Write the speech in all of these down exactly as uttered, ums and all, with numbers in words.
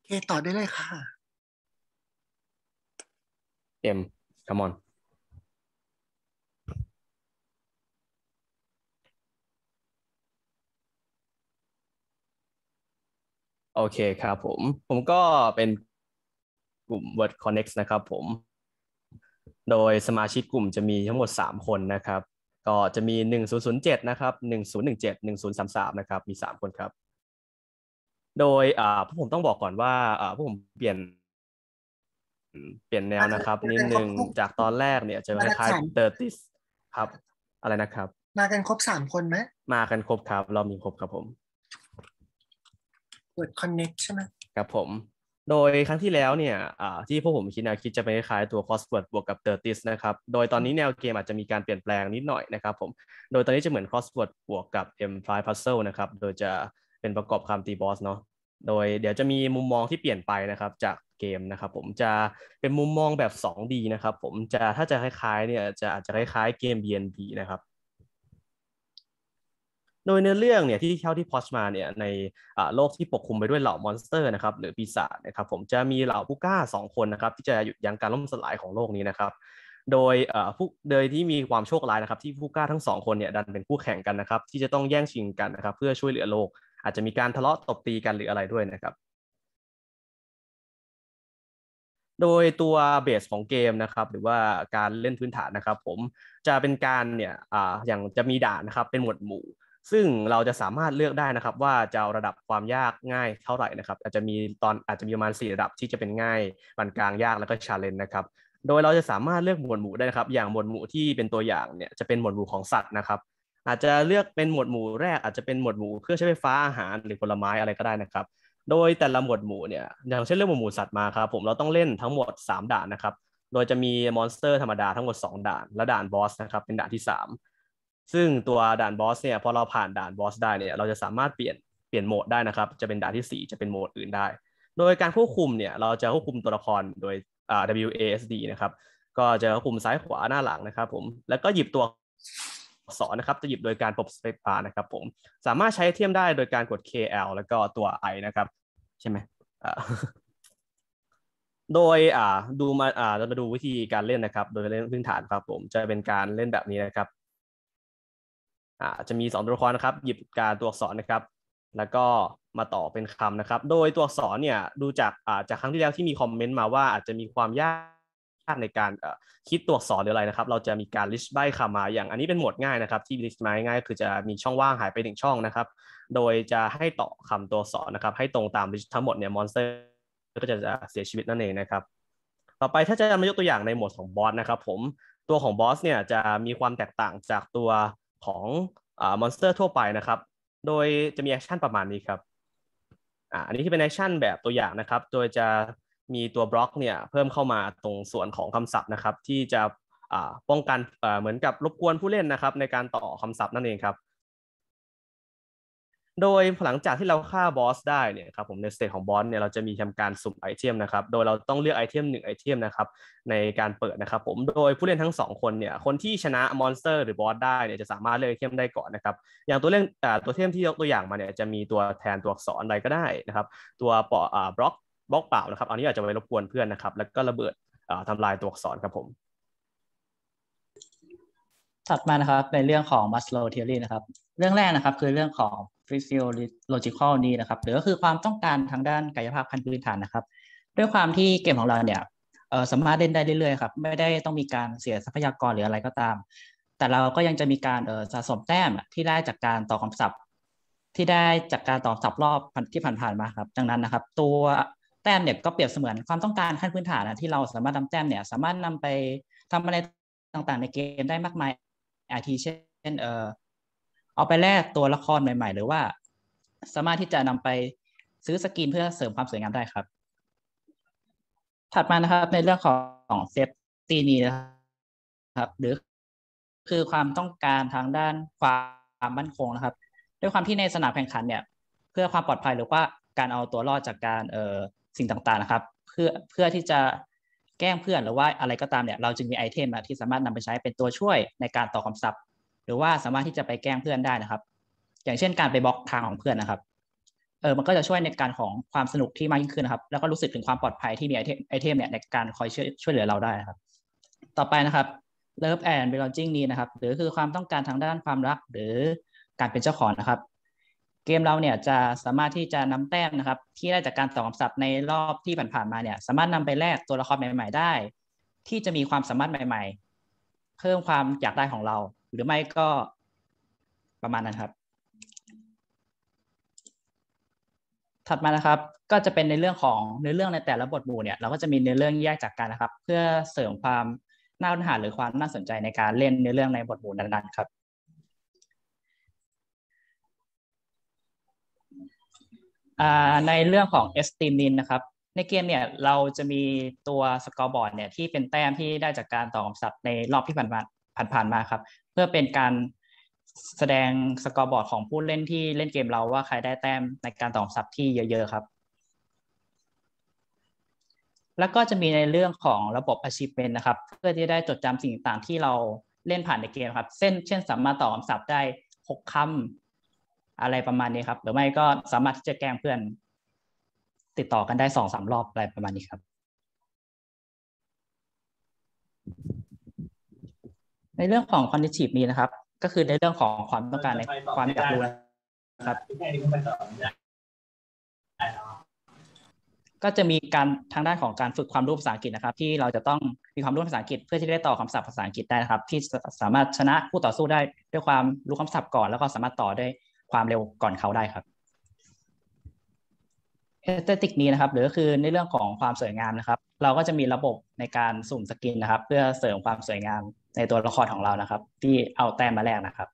เคต่อได้เลยค่ะเอ็ม come on โอเคครับผมผมก็เป็นกลุ่ม Word Connect นะครับผมโดยสมาชิกกลุ่มจะมีทั้งหมดสามคนนะครับก็จะมีหนึ่งศูนย์ศูนย์เจ็ดนะครับหนึ่งศูนย์หนึ่งเจ็ดหนึ่งศูนย์สามสามนะครับมีสามคนครับโดยอ่าพวกผมต้องบอกก่อนว่าอ่าพวกผมเปลี่ยนเปลี่ยนแนวมากันนะครับมากันครบนิดนึงครบจากตอนแรกเนี่ยจะคล้ายมากันสามๆเตอร์ติสครับอะไรนะครับมากันครบสามคนไหมมากันครบครับเรามีครบครับผมเปิดคอนเน็กใช่ไหมครับผม โดยครั้งที่แล้วเนี่ยอ่าที่พวกผมคิดแนวคิดจะเป็นคล้ายๆตัว Crossword บวกกับ Tertis นะครับ โดยตอนนี้แนวเกมอาจจะมีการเปลี่ยนแปลงนิดหน่อยนะครับผม โดยตอนนี้จะเหมือน Crossword บวกกับ เอ็ม ไฟว์ Puzzle นะครับ โดยจะเป็นประกอบคำตีบอสเนาะโดยเดี๋ยวจะมีมุมมองที่เปลี่ยนไปนะครับจากเกมนะครับผมจะเป็นมุมมองแบบ ทู ดี นะครับผมจะถ้าจะคล้ายๆเนี่ยจะอาจจะคล้ายๆเกม บี เอ็น บี นะครับ โดยเนื้อเรื่องเนี่ยที่เท่าที่พอชมาเนี่ยในโลกที่ปกคลุมไปด้วยเหล่ามอนสเตอร์นะครับหรือปีศาจนะครับผมจะมีเหล่าผู้กล้าสองคนนะครับที่จะหยุดยั้งการล่มสลายของโลกนี้นะครับโดยผู้โดยที่มีความโชคร้ายนะครับที่ผู้กล้าทั้งสองคนเนี่ยดันเป็นคู่แข่งกันนะครับที่จะต้องแย่งชิงกันนะครับเพื่อช่วยเหลือโลกอาจจะมีการทะเลาะตบตีกันหรืออะไรด้วยนะครับโดยตัวเบสของเกมนะครับหรือว่าการเล่นพื้นฐานนะครับผมจะเป็นการเนี่ยอ่าอย่างจะมีด่านนะครับเป็นหมวดหมู่ซึ่งเราจะสามารถเลือกได้นะครับว่าจะเอาระดับความยากง่ายเท่าไหร่นะครับอาจจะมีตอนอาจจะมีประมาณสี่ระดับที่จะเป็นง่ายปานกลางยากแล้วก็ชาเลนจ์นะครับโดยเราจะสามารถเลือกหมวดหมู่ได้นะครับอย่างหมวดหมู่ที่เป็นตัวอย่างเนี่ยจะเป็นหมวดหมู่ของสัตว์นะครับอาจจะเลือกเป็นหมวดหมู่แรกอาจจะเป็นหมวดหมู่เครื่องใช้ไฟฟ้าอาหารหรือผลไม้อะไรก็ได้นะครับ โดยแต่ละหมวดหมู่เนี่ยอย่างเช่นเรื่องหมวดหมู่สัตว์มาครับผมเราต้องเล่นทั้งหมดสามด่านนะครับโดยจะมีมอนสเตอร์ธรรมดาทั้งหมดสองด่านและด่านบอสนะครับเป็นด่านที่สามซึ่งตัวด่านบอสเนี่ยพอเราผ่านด่านบอสได้เนี่ยเราจะสามารถเปลี่ยนเปลี่ยนโหมดได้นะครับจะเป็นด่านที่สี่จะเป็นโหมดอื่นได้โดยการควบคุมเนี่ยเราจะควบคุมตัวละครโดยอ่า ดับเบิลยู เอ เอส ดี นะครับก็จะควบคุมซ้ายขวาหน้าหลังนะครับผมแล้วก็หยิบตัวอักษรนะครับจะหยิบโดยการปบสเปซบาร์นะครับผมสามารถใช้เทียมได้โดยการกด เค แอล แล้วก็ตัว I นะครับใช่ไหม อ่าโดยอ่าดูมาอ่าเรามาดูวิธีการเล่นนะครับโดยเล่นพื้นฐานครับผมจะเป็นการเล่นแบบนี้นะครับอ่าจะมีสองตัวละครนะครับหยิบการตัวอักษรนะครับแล้วก็มาต่อเป็นคำนะครับโดยตัวอักษรเนี่ยดูจากอ่าจากครั้งที่แล้วที่มีคอมเมนต์มาว่าอาจจะมีความยากในการคิดตัวอักษรหรืออะไรนะครับเราจะมีการ list ใบ้คำมาอย่างอันนี้เป็นโหมดง่ายนะครับที่ list มาง่ายคือจะมีช่องว่างหายไปหนึ่งช่องนะครับโดยจะให้ต่อคำตัวอักษรนะครับให้ตรงตาม list ทั้งหมดเนี่ยมอนสเตอร์ก็จะเสียชีวิตนั่นเองนะครับ ต่อไปถ้าจะมายกตัวอย่างในโหมดของบอสนะครับผมตัวของบอสเนี่ยจะมีความแตกต่างจากตัวของอ่ามอนสเตอร์ทั่วไปนะครับโดยจะมีแอคชั่นประมาณนี้ครับอ่าอันนี้ที่เป็นแอคชั่นแบบตัวอย่างนะครับโดยจะมีตัวบล็อกเนี่ยเพิ่มเข้ามาตรงส่วนของคำศัพท์นะครับที่จะอ่าป้องกันอ่าเหมือนกับรบกวนผู้เล่นนะครับในการต่อคำศัพท์นั่นเองครับ โดยหลังจากที่เราฆ่าบอสได้เนี่ยครับผมในสเตจของบอสเนี่ยเราจะมีทำการสุ่มไอเทมนะครับโดยเราต้องเลือกไอเทมหนึ่งไอเทมนะครับในการเปิดนะครับผมโดยผู้เล่นทั้งสองคนเนี่ยคนที่ชนะมอนสเตอร์หรือบอสได้เนี่ยจะสามารถเลือกไอเทมได้ก่อนนะครับอย่างตัวเล่นอ่าตัวเทมที่ยกตัวอย่างมาเนี่ยจะมีตัวแทนตัวอักษรอะไรก็ได้นะครับตัวปออ่าบล็อกบล็อกเปล่านะครับอันนี้อาจจะไปรบกวนเพื่อนนะครับแล้วก็ระเบิดอ่าทำลายตัวอักษรครับผมถัดมานะครับในเรื่องของ Maslow Theory นะครับเรื่องแรกนะครับคือเรื่องของ physiological need นะครับหรือก็คือความต้องการทางด้านกายภาพขั้นพื้นฐานนะครับด้วยความที่เกมของเราเนี่ยเอ่อสามารถเล่นได้เรื่อยๆครับไม่ได้ต้องมีการเสียทรัพยากรหรืออะไรก็ตาม แต่เราก็ยังจะมีการเอ่อสะสมแต้มที่ได้จากการต่อคำศัพท์ที่ได้จากการต่อคำศัพท์รอบที่ผ่านๆมาครับดังนั้นนะครับตัวแต้มเนี่ยก็เปรียบเสมือนความต้องการขั้นพื้นฐานนะที่เราสามารถนำแต้มเนี่ยสามารถนำไปทำอะไรต่างๆในเกมได้มากมาย อาทิเช่นเออเอาไปแลกตัวละครใหม่ๆหรือว่าสามารถที่จะนำไปซื้อสกินเพื่อเสริมความสวยงามได้ครับถัดมานะครับในเรื่องของเซฟตี้นี้นะครับหรือคือความต้องการทางด้านความมั่นคงนะครับด้วยความที่ในสนามแข่งขันเนี่ยเพื่อความปลอดภัยหรือว่าการเอาตัวรอดจากการเอ่อสิ่งต่างๆนะครับเพื่อเพื่อที่จะแกล้งเพื่อนหรือว่าอะไรก็ตามเนี่ยเราจึงมีไอเทมที่สามารถนำไปใช้เป็นตัวช่วยในการต่อคำศัพท์หรือว่าสามารถที่จะไปแกล้งเพื่อนได้นะครับอย่างเช่นการไปบล็อกทางของเพื่อนนะครับเอมันก็จะช่วยในการของความสนุกที่มากยิ่งขึ้นนะครับแล้วก็รู้สึกถึงความปลอดภัยที่มีไอเทมไอเทมเนี่ยในการคอยช่วยช่วยเหลือเราได้นะครับต่อไปนะครับ Love and Belonging นี้นะครับหรือคือความต้องการทางด้านความรักหรือการเป็นเจ้าของนะครับเกมเราเนี่ยจะสามารถที่จะนำแต้มนะครับที่ได้จากการตอบคำศัพท์ในรอบที่ผ่านๆมาเนี่ยสามารถนำไปแลกตัวละครใหม่ๆได้ที่จะมีความสามารถใหม่ๆเพิ่มความอยากได้ของเราหรือไม่ก็ประมาณนั้นครับถัดมานะครับก็จะเป็นในเรื่องของเนื้อเรื่องในแต่ละบทหมู่เนี่ยเราก็จะมีเนื้อเรื่องแยกจากกันนะครับเพื่อเสริมความน่าค้นหาหรือความน่าสนใจในการเล่นเนื้อเรื่องในบทหมู่นั้นๆครับในเรื่องของ Esteem Nin นะครับในเกมเนี่ยเราจะมีตัวสกอร์บอร์ดเนี่ยที่เป็นแต้มที่ได้จากการตอบคำศัพท์ในรอบที่ผ่านมาผ่านๆมาครับเพื่อเป็นการแสดงสกอร์บอร์ดของผู้เล่นที่เล่นเกมเราว่าใครได้แต้มในการตอบคำศัพท์ที่เยอะๆครับแล้วก็จะมีในเรื่องของระบบ achievement นะครับเพื่อที่ได้จดจำสิ่งต่างๆที่เราเล่นผ่านในเกมครับเช่นเช่นสามารถตอบคำศัพท์ได้หกคำอะไรประมาณนี้ครับหรือไม่ก็สามารถที่จะแกล้งเพื่อนติดต่อกันได้สองสามรอบอะไรประมาณนี้ครับในเรื่องของ cognitive นี้นะครับก็คือในเรื่องของความต้องการในความอยากรู้นะครับก็จะมีการทางด้านของการฝึกความรู้ภาษาอังกฤษนะครับที่เราจะต้องมีความรู้ภาษาอังกฤษเพื่อที่ได้ต่อคำศัพท์ภาษาอังกฤษได้นะครับที่สามารถชนะคู่ต่อสู้ได้ด้วยความรู้คำศัพท์ก่อนแล้วก็สามารถต่อได้ความเร็วก่อนเขาได้ครับเอสเธติกนี้นะครับหรือก็คือในเรื่องของความสวยงามนะครับเราก็จะมีระบบในการสุ่มสกินนะครับเพื่อเสริมความสวยงามในตัวละครของเรานะครับที่เอาแต้มมาแลกนะครับ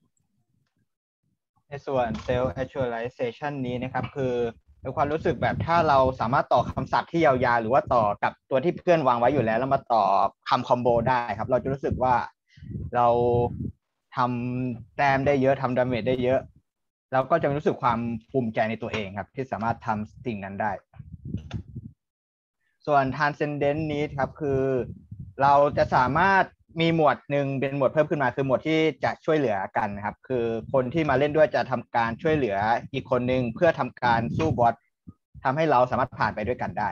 ในส่วน self actualization นี้นะครับคือในความรู้สึกแบบถ้าเราสามารถต่อคำศัพท์ที่ยาวๆหรือว่าต่อกับตัวที่เพื่อนวางไว้อยู่แล้วแล้วมาต่อคำคอมโบได้ครับเราจะรู้สึกว่าเราทำแต้มได้เยอะทำดาเมจได้เยอะเราก็จะรู้สึกความภูมิใจในตัวเองครับที่สามารถทำสิ่งนั้นได้ส่วน transcendent นี้ครับคือเราจะสามารถมีหมวดหนึ่งเป็นหมวดเพิ่มขึ้นมาคือหมวดที่จะช่วยเหลือกันนะครับคือคนที่มาเล่นด้วยจะทำการช่วยเหลืออีกคนนึงเพื่อทำการสู้บอสทำให้เราสามารถผ่านไปด้วยกันได้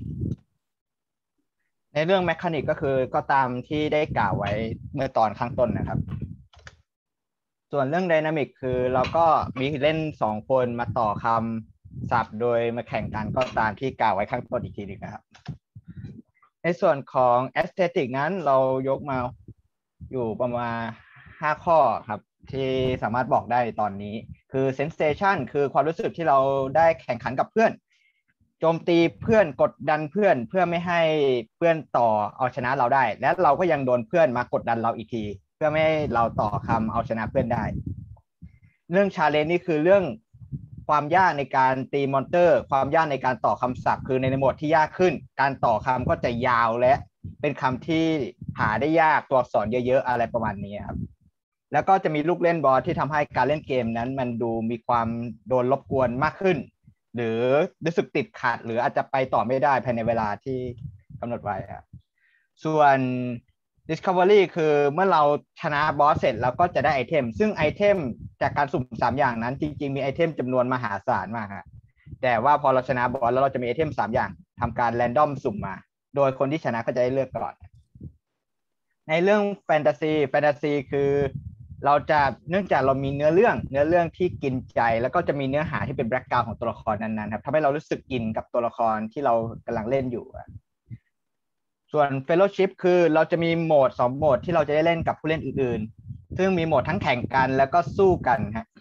ในเรื่องแมคานิกก็คือก็ตามที่ได้กล่าวไว้เมื่อตอนข้างต้นนะครับส่วนเรื่องไดนามิกคือเราก็มีเล่นสองคนมาต่อคำศัพท์โดยมาแข่งกันก็ตามที่กล่าวไว้ข้างต้นอีกทีนึงนะครับในส่วนของ Aesthetic นั้นเรายกมาอยู่ประมาณห้าข้อครับที่สามารถบอกได้ตอนนี้คือ Sensation คือความรู้สึกที่เราได้แข่งขันกับเพื่อนโจมตีเพื่อนกดดันเพื่อนเพื่อไม่ให้เพื่อนต่อเอาชนะเราได้และเราก็ยังโดนเพื่อนมากดดันเราอีกทีเพื่อไม่ให้เราต่อคำเอาชนะเพื่อนได้เรื่อง Challenge นี่คือเรื่องความยากในการตีมอนเตอร์ความยากในการต่อคำศัพท์คือในโหมดที่ยากขึ้นการต่อคำก็จะยาวและเป็นคำที่หาได้ยากตัวอักษรเยอะๆอะไรประมาณนี้ครับแล้วก็จะมีลูกเล่นบอสที่ทำให้การเล่นเกมนั้นมันดูมีความโดนรบกวนมากขึ้นหรือรู้สึกติดขัดหรืออาจจะไปต่อไม่ได้ภายในเวลาที่กำหนดไว้ครับส่วน Discovery คือเมื่อเราชนะบอสเสร็จเราก็จะได้ไอเทมซึ่งไอเทมจากการสุ่มสามอย่างนั้นจริงๆมีไอเทมจำนวนมหาศาลมากครับแต่ว่าพอเราชนะบอสแล้วเราจะมีไอเทมสามอย่างทำการแรนดอมสุ่มมาโดยคนที่ชนะก็จะได้เลือกก่อนในเรื่องแฟนตาซีแฟนตาซีคือเราจะเนื่องจากเรามีเนื้อเรื่องเนื้อเรื่องที่กินใจแล้วก็จะมีเนื้อหาที่เป็นแบ็คกราวด์ของตัวละครนั้นๆครับทำให้เรารู้สึกอินกับตัวละครที่เรากำลังเล่นอยู่ส่วน Fellowship คือเราจะมีโหมดสองโหมดที่เราจะได้เล่นกับผู้เล่นอื่นๆซึ่งมีโหมดทั้งแข่งกันแล้วก็สู้กันฮะ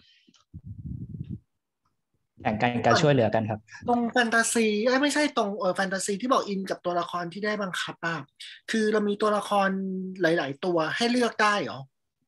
แข่งกันการช่วยเหลือกันครับตรงแฟนตาซีเอ้ยไม่ใช่ตรงเออแฟนตาซีที่บอกอินกับตัวละครที่ได้บังคับอ่ะคือเรามีตัวละครหลายๆตัวให้เลือกได้เหรอ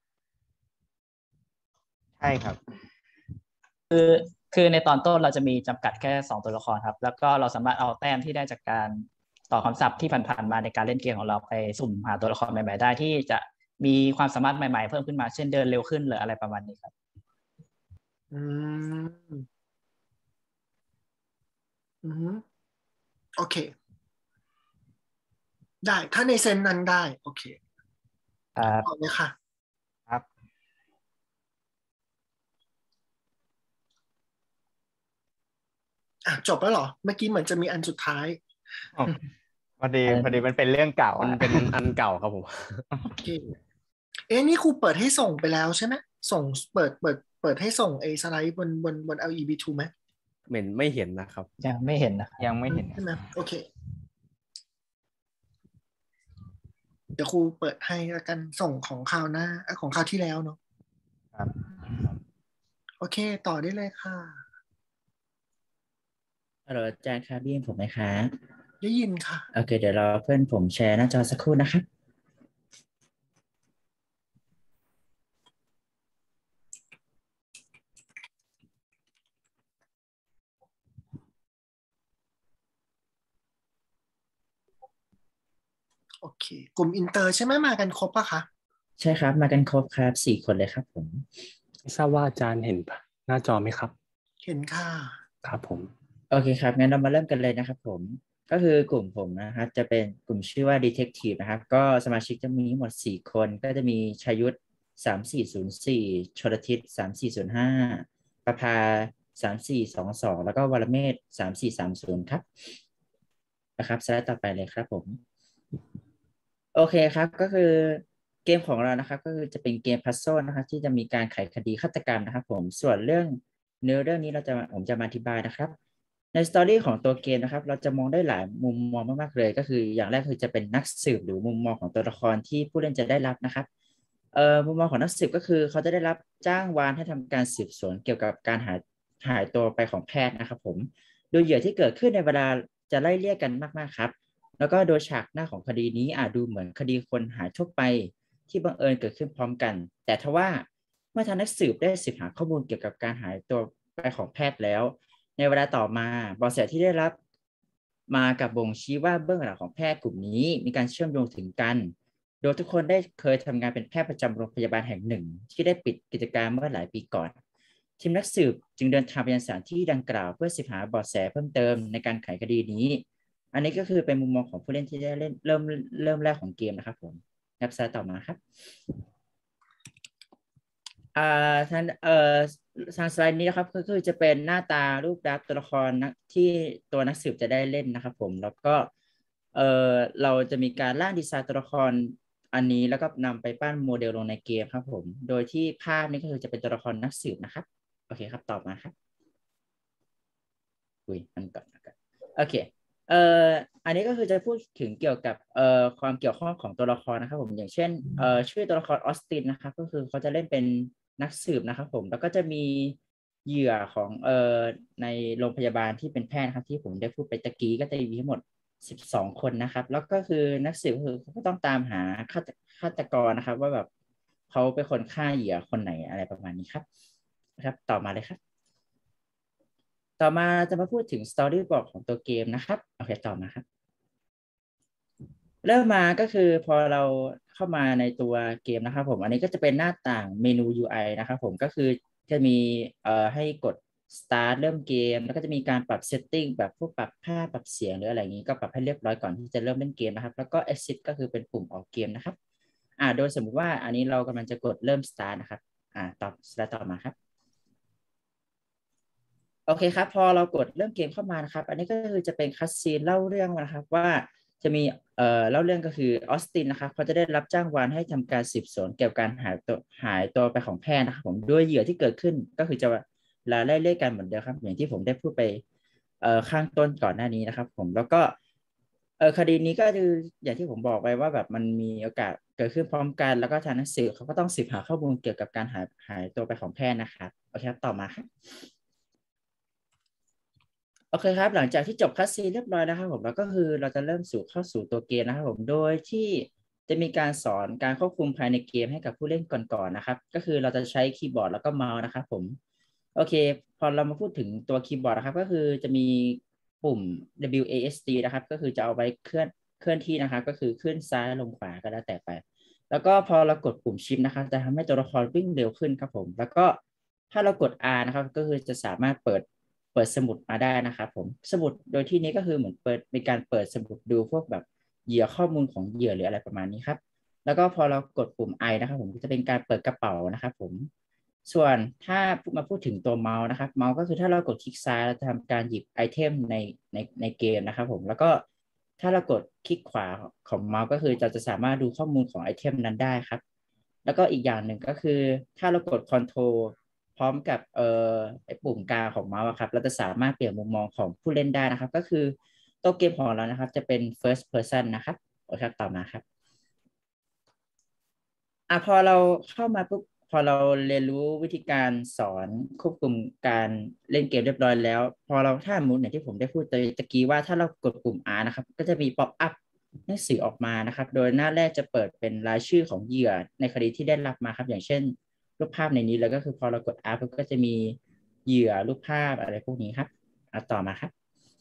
ใช่ครับคือคือในตอนต้นเราจะมีจำกัดแค่สองตัวละครครับแล้วก็เราสามารถเอาแต้มที่ได้จากการต่อคำศัพท์ที่ผ่านๆมาในการเล่นเกมของเราไปสุ่มหาตัวละครใหม่ๆได้ที่จะมีความสามารถใหม่ๆเพิ่มขึ้นมาเช่นเดินเร็วขึ้นหรืออะไรประมาณนี้ครับอืมอืมโอเคได้ถ้าในเซนนั้นได้โอเคครับต่อเลยค่ะครับอ่ะจบแล้วเหรอเมื่อกี้เหมือนจะมีอันสุดท้ายอ๋อพอดีพอดีมันเป็นเรื่องเก่ามันอ่ะเป็นอันเก่าครับผมโอเคเอ๊ะนี่ครูเปิดให้ส่งไปแล้วใช่ไหมส่งเปิดเปิดเปิดให้ส่งไอ้สไลด์บนบนบน แอล อี บี ทู ไหมเหม็นไม่เห็นนะครับยังไม่เห็นนะครับยังไม่เห็นใช่ไหมโอเคเดี๋ยวครูเปิดให้แล้วกันส่งของคราวหน้าเอ้ยของคราวที่แล้วเนาะครับโอเคต่อได้เลยค่ะฮัลโหลอาจารย์ครับได้ยินผมไหมคะได้ยินค่ะโอเคเดี๋ยวรอเพื่อนผมแชร์หน้าจอสักครู่นะครับโอเค กลุ่มอินเตอร์ใช่ไหมมากันครบปะคะใช่ครับมากันครบครับสี่คนเลยครับผมไม่ทราบว่าอาจารย์เห็นหน้าจอไหมครับเห็นค่ะครับผมโอเคครับงั้นเรามาเริ่มกันเลยนะครับผมก็คือกลุ่มผมนะครับจะเป็นกลุ่มชื่อว่า Detective นะครับก็สมาชิกจะมีทั้งหมดสี่คนก็จะมีชัยยุทธสามสี่ศูนย์สี่ชลทิศสามสี่ศูนย์ห้าประภาสามสี่สองสองแล้วก็วรเมธสามสี่สามศูนย์ครับนะครับสไลด์ต่อไปเลยครับผมโอเคครับก็คือเกมของเรานะครับก็คือจะเป็นเกมพัซโซลนะครับที่จะมีการไขคดีฆาตกรรมนะครับผมส่วนเรื่องเนื้อเรื่องนี้เราจะผมจะมาอธิบายนะครับในสตอรี่ของตัวเกมนะครับเราจะมองได้หลายมุมมองมากๆเลยก็คืออย่างแรกคือจะเป็นนักสืบหรือมุมมองของตัวละครที่ผู้เล่นจะได้รับนะครับเอ่อมุมมองของนักสืบก็คือเขาจะได้รับจ้างวานให้ทำการสืบสวนเกี่ยวกับการหายหายตัวไปของแพทย์นะครับผมโดยเหยื่อที่เกิดขึ้นในเวลาจะไล่เลี่ยกันมากๆครับแล้วก็โดยฉากหน้าของคดีนี้อาจดูเหมือนคดีคนหายทั่วไปที่บังเอิญเกิดขึ้นพร้อมกันแต่ทว่าเมื่อทางนักสืบได้สืบหาข้อมูลเกี่ยวกับการหายตัวไปของแพทย์แล้วในเวลาต่อมาเบาะแสที่ได้รับมากับบ่งชี้ว่าเบื้องหลังของแพทย์กลุ่มนี้มีการเชื่อมโยงถึงกันโดยทุกคนได้เคยทำงานเป็นแพทย์ประจำโรงพยาบาลแห่งหนึ่งที่ได้ปิดกิจการเมื่อหลายปีก่อนทีมนักสืบจึงเดินทางไปยังสถานที่ดังกล่าวเพื่อสืบหาเบาะแสเพิ่มเติมในการไขคดีนี้อันนี้ก็คือเป็นมุมมองของผู้เล่นที่ได้เล่นเริ่มเริ่มแรกของเกมนะครับผมนับซาต่อมาครับอ่าทางเอ่อทางสไลด์นี้นะครับก็คือจะเป็นหน้าตารูปลักษณ์ตัวละครนะที่ตัวนักสืบจะได้เล่นนะครับผมแล้วก็เอ่อเราจะมีการร่างดีไซน์ตัวละครอันนี้แล้วก็นำไปปั้นโมเดลลงในเกมครับผมโดยที่ภาพนี้ก็คือจะเป็นตัวละครนักสืบนะครับโอเคครับต่อมาครับอุ้ยมันก่อนนะครับโอเคเอ่ออันนี้ก็คือจะพูดถึงเกี่ยวกับเอ่อความเกี่ยวข้องของตัวละครนะครับผมอย่างเช่นเอ่อชื่อตัวละครออสตินนะครับก็คือเขาจะเล่นเป็นนักสืบนะครับผมแล้วก็จะมีเหยื่อของเอ่อในโรงพยาบาลที่เป็นแพทย์นะครับที่ผมได้พูดไปตะกี้ก็จะมีทั้งหมดสิบสองคนนะครับแล้วก็คือนักสืบก็คือเขาก็ต้องตามหาฆาตฆาตกรนะครับว่าแบบเขาเป็นคนฆ่าเหยื่อคนไหนอะไรประมาณนี้ครับนะครับต่อมาเลยครับต่อมาจะมาพูดถึงสตอรี่บอร์ดของตัวเกมนะครับโอเคต่อมาครับเริ่มมาก็คือพอเราเข้ามาในตัวเกมนะครับผมอันนี้ก็จะเป็นหน้าต่างเมนู ยู ไอ นะครับผมก็คือจะมีเอ่อให้กด start เริ่มเกมแล้วก็จะมีการปรับ setting แบบพวกปรับภาพปรับเสียงหรืออะไรอย่างนี้ก็ปรับให้เรียบร้อยก่อนที่จะเริ่มเล่นเกมนะครับแล้วก็ exit ก็คือเป็นปุ่มออกเกมนะครับอ่าโดยสมมุติว่าอันนี้เรากำลังจะกดเริ่ม start นะครับอ่าต่อ start ต่อมาครับโอเคครับพอเรากดเริ่มเกมเข้ามานะครับอันนี้ก็คือจะเป็นคัสซีนเล่าเรื่องนะครับว่าจะมีเอ่อเล่าเรื่องก็คือออสตินนะครับเขาจะได้รับจ้างวานให้ทำการสืบสวนเกี่ยวกับการหายตัวหายตัวไปของแพทย์นะครับผมด้วยเหยื่อที่เกิดขึ้นก็คือจะลาไล่เล่กันเหมือนเดิมครับอย่างที่ผมได้พูดไปเอ่อข้างต้นก่อนหน้านี้นะครับผมแล้วก็เออคดีนี้ก็คืออย่างที่ผมบอกไปว่าแบบมันมีโอกาสเกิดขึ้นพร้อมกันแล้วก็ทางนักสืบเขาก็ต้องสืบหาข้อมูลเกี่ยวกับการหายหายตัวไปของแพทย์นะครับโอเคครับต่อมาครับโอเคครับหลังจากที่จบคัสซีนเรียบร้อยนะครับผมแล้วก็คือเราจะเริ่มสู่เข้าสู่ตัวเกมนะครับผมโดยที่จะมีการสอนการควบคุมภายในเกมให้กับผู้เล่นก่อนๆนะครับก็คือเราจะใช้คีย์บอร์ดแล้วก็เมาส์นะครับผมโอเคพอเรามาพูดถึงตัวคีย์บอร์ดนะครับก็คือจะมีปุ่ม ดับเบิลยู เอ เอส ดี นะครับก็คือจะเอาไว้เคลื่อนเคลื่อนที่นะครับก็คือขึ้นซ้ายลงขวาก็แล้วแต่ไปแล้วก็พอเรากดปุ่มชิปนะครับจะทำให้ตัวละครวิ่งเร็วขึ้นครับผมแล้วก็ถ้าเรากด อาร์ นะครับก็คือจะสามารถเปิดเปิดสมุดมาได้นะครับผมสมุดโดยที่นี้ก็คือเหมือนเปิดเป็นการเปิดสมุดดูพวกแบบเหยื่อข้อมูลของเหยื่อหรืออะไรประมาณนี้ครับแล้วก็พอเรากดปุ่ม ไอ นะครับผมจะเป็นการเปิดกระเป๋านะครับผมส่วนถ้ามาพูดถึงตัวเมาส์นะครับเมาส์ก็คือถ้าเรากดคลิกซ้ายเราจะทำการหยิบไอเทมในในในเกมนะครับผมแล้วก็ถ้าเรากดคลิกขวาของเมาส์ก็คือเราจะสามารถดูข้อมูลของไอเทมนั้นได้ครับแล้วก็อีกอย่างหนึ่งก็คือถ้าเรากด Control พร้อมกับเอ่อไอปุ่มกลางของเมาส์ครับเราจะสามารถเปลี่ยนมุมมองของผู้เล่นได้นะครับก็คือตัวเกมของเรานะครับจะเป็น first person นะครับโอเคต่อมาครับอ่ะพอเราเข้ามาปุ๊บพอเราเรียนรู้วิธีการสอนควบคุมการเล่นเกมเรียบร้อยแล้วพอเราถ้ามุดอย่างที่ผมได้พูดตะกี้ว่าถ้าเรากดปุ่ม R นะครับก็จะมีป๊อปอัพหนังสือออกมานะครับโดยหน้าแรกจะเปิดเป็นรายชื่อของเหยื่อในคดีที่ได้รับมาครับอย่างเช่นรูปภาพในนี้แล้วก็คือพอเรากด R ก็จะมีเหยื่อรูปภาพอะไรพวกนี้ครับอ่ะต่อมาครับ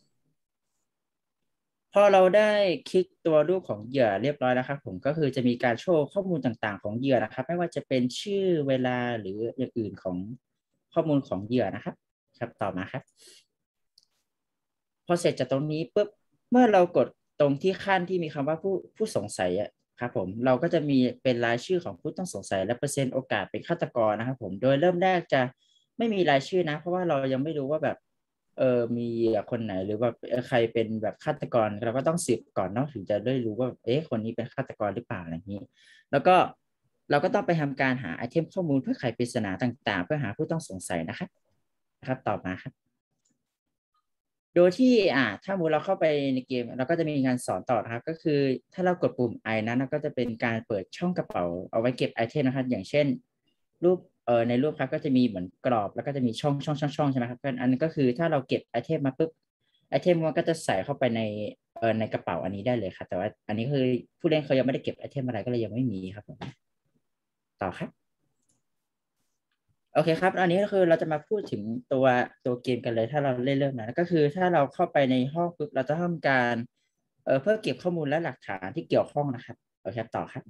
พอเราได้คลิกตัวรูปของเหยื่อเรียบร้อยแล้วครับผมก็คือจะมีการโชว์ข้อมูลต่างๆของเหยื่อนะครับไม่ว่าจะเป็นชื่อเวลาหรืออย่างอื่นของข้อมูลของเหยื่อนะครับครับต่อมาครับพอเสร็จจากตรงนี้ปุ๊บเมื่อเรากดตรงที่ขั้นที่มีคำว่าผู้ผู้สงสัยครับผมเราก็จะมีเป็นรายชื่อของผู้ต้องสงสัยและเปอร์เซ็นต์โอกาสเป็นฆาตกรนะครับผมโดยเริ่มแรกจะไม่มีรายชื่อนะเพราะว่าเรายังไม่รู้ว่าแบบเออมีคนไหนหรือว่าใครเป็นแบบฆาตกรเราก็ต้องสืบก่อนเนาะถึงจะได้รู้ว่าเอ๊ะคนนี้เป็นฆาตกรหรือเปล่าอะไรอย่างนี้แล้วก็เราก็ต้องไปทำการหาไอเทมข้อมูลเพื่อไขปริศนาต่างๆเพื่อหาผู้ต้องสงสัยนะครับนะครับต่อมาครับโดยที่อ่าถ้ามูเราเข้าไปในเกมเราก็จะมีงานสอนต่อนะครับก็คือถ้าเรากดปุ่ม I นั้นก็จะเป็นการเปิดช่องกระเป๋าเอาไว้เก็บไอเทมนะครับอย่างเช่นรูปเอ่อในรูปครับก็จะมีเหมือนกรอบแล้วก็จะมีช่องช่องช่องช่องใช่ไหมครับอันนั้นก็คือถ้าเราเก็บไอเทมมาปุ๊บไอเทมมันก็จะใส่เข้าไปในเอ่อในกระเป๋าอันนี้ได้เลยครับแต่ว่าอันนี้คือผู้เล่นเขายังไม่ได้เก็บไอเทมอะไรก็เลยยังไม่มีครับผมต่อครับโอเคครับอันนี้ก็คือเราจะมาพูดถึงตัวตัวเกมกันเลยถ้าเราเล่นเรื่องนั้นก็คือถ้าเราเข้าไปในห้องปุ๊บเราจะทำการเอ่อเพื่อเก็บข้อมูลและหลักฐานที่เกี่ยวข้องนะครับโอเคต่อครับ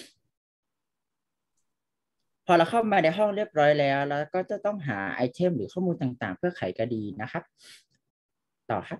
พอเราเข้ามาในห้องเรียบร้อยแล้วแล้วก็จะต้องหาไอเทมหรือข้อมูลต่างๆเพื่อไขคดีนะครับต่อครับ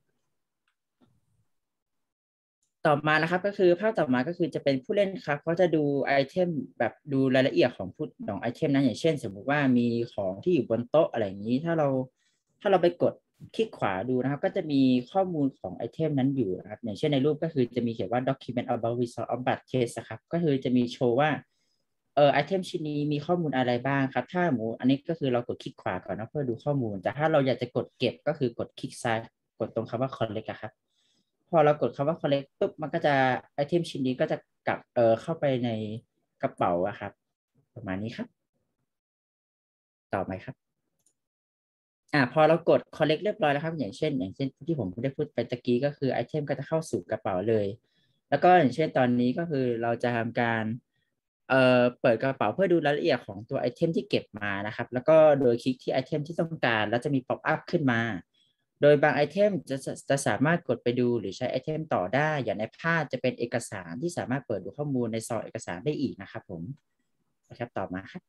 ต่อมานะครับก็คือภาพต่อมาก็คือจะเป็นผู้เล่นครับเขาจะดูไอเทมแบบดูรายละเอียดของผู้ของไอเทมนั้นอย่างเช่นสมมุติว่ามีของที่อยู่บนโต๊ะอะไรอย่างนี้ถ้าเราถ้าเราไปกดคลิกขวาดูนะครับก็จะมีข้อมูลของไอเทมนั้นอยู่นะครับอย่างเช่นในรูปก็คือจะมีเขียนว่า document about result of blood test ครับก็คือจะมีโชว์ว่าเออไอเทมชิ้นนี้มีข้อมูลอะไรบ้างครับถ้าหมูอันนี้ก็คือเรากดคลิกขวาก่อนนะเพื่อดูข้อมูลแต่ถ้าเราอยากจะกดเก็บก็คือกดคลิกซ้ายกดตรงคำว่า collect ครับพอเรากดคำว่า collect ปุ๊บมันก็จะไอเทมชิ้นนี้ก็จะกลับเออเข้าไปในกระเป๋าอะครับประมาณนี้ครับต่อไหมครับอ่าพอเรากด collect เรียบร้อยแล้วครับอย่างเช่นอย่างเช่นที่ผมได้พูดไปตะกี้ก็คือไอเทมก็จะเข้าสู่กระเป๋าเลยแล้วก็อย่างเช่นตอนนี้ก็คือเราจะทำการเอ่อเปิดกระเป๋าเพื่อดูรายละเอียดของตัวไอเทมที่เก็บมานะครับแล้วก็โดยคลิกที่ไอเทมที่ต้องการแล้วจะมีป๊อปอัพขึ้นมาโดยบางไอเทมจะจะสามารถกดไปดูหรือใช้ไอเทมต่อได้อย่างในภาพจะเป็นเอกสารที่สามารถเปิดดูข้อมูลในซองเอกสารได้อีกนะครับผมนะครับต่อมาครับ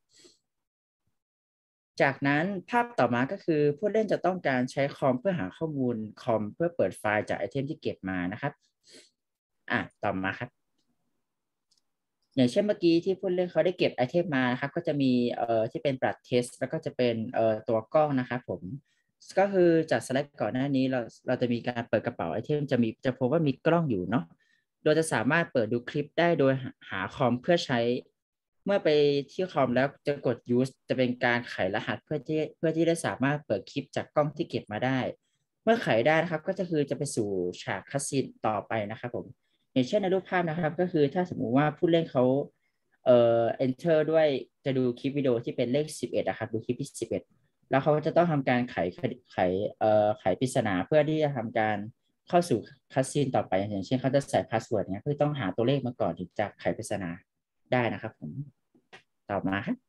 จากนั้นภาพต่อมาก็คือผู้เล่นจะต้องการใช้คอมเพื่อหาข้อมูลคอมเพื่อเปิดไฟล์จากไอเทมที่เก็บมานะครับอ่ะต่อมาครับอย่างเช่นเมื่อกี้ที่ผู้เล่นเขาได้เก็บไอเทมมานะครับก็จะมีเอ่อที่เป็น blood test แล้วก็จะเป็นเอ่อตัวกล้องนะครับผมก็คือจากสไลด์ก่อนหน้านี้เราเราจะมีการเปิดกระเป๋าไอเทมจะมีจะพบว่ามีกล้องอยู่เนาะโดยจะสามารถเปิดดูคลิปได้โดยหาคอมเพื่อใช้เมื่อไปที่คอมแล้วจะกด use จะเป็นการไขรหัสเพื่อที่เพื่อที่ได้สามารถเปิดคลิปจากกล้องที่เก็บมาได้เมื่อไขได้นะครับก็จะคือจะไปสู่ฉากคัสซีนต่อไปนะครับผมอย่างเช่นในรูปภาพนะครับก็คือถ้าสมมุติว่าผู้เล่นเขาเอ่อ enter ด้วยจะดูคลิปวิดีโอที่เป็นเลขสิบเอ็ดนะครับดูคลิปที่สิบเอ็ดแล้วเขาจะต้องทำการไขไขเอ่อไขปริศนาเพื่อที่จะทำการเข้าสู่คัสซีนต่อไปอย่างเช่นเขาจะใส่พาสเวิร์ดเนี่ยคือต้องหาตัวเลขมาก่อนถึงจะไขปริศนาได้นะครับผมต่อมาครับ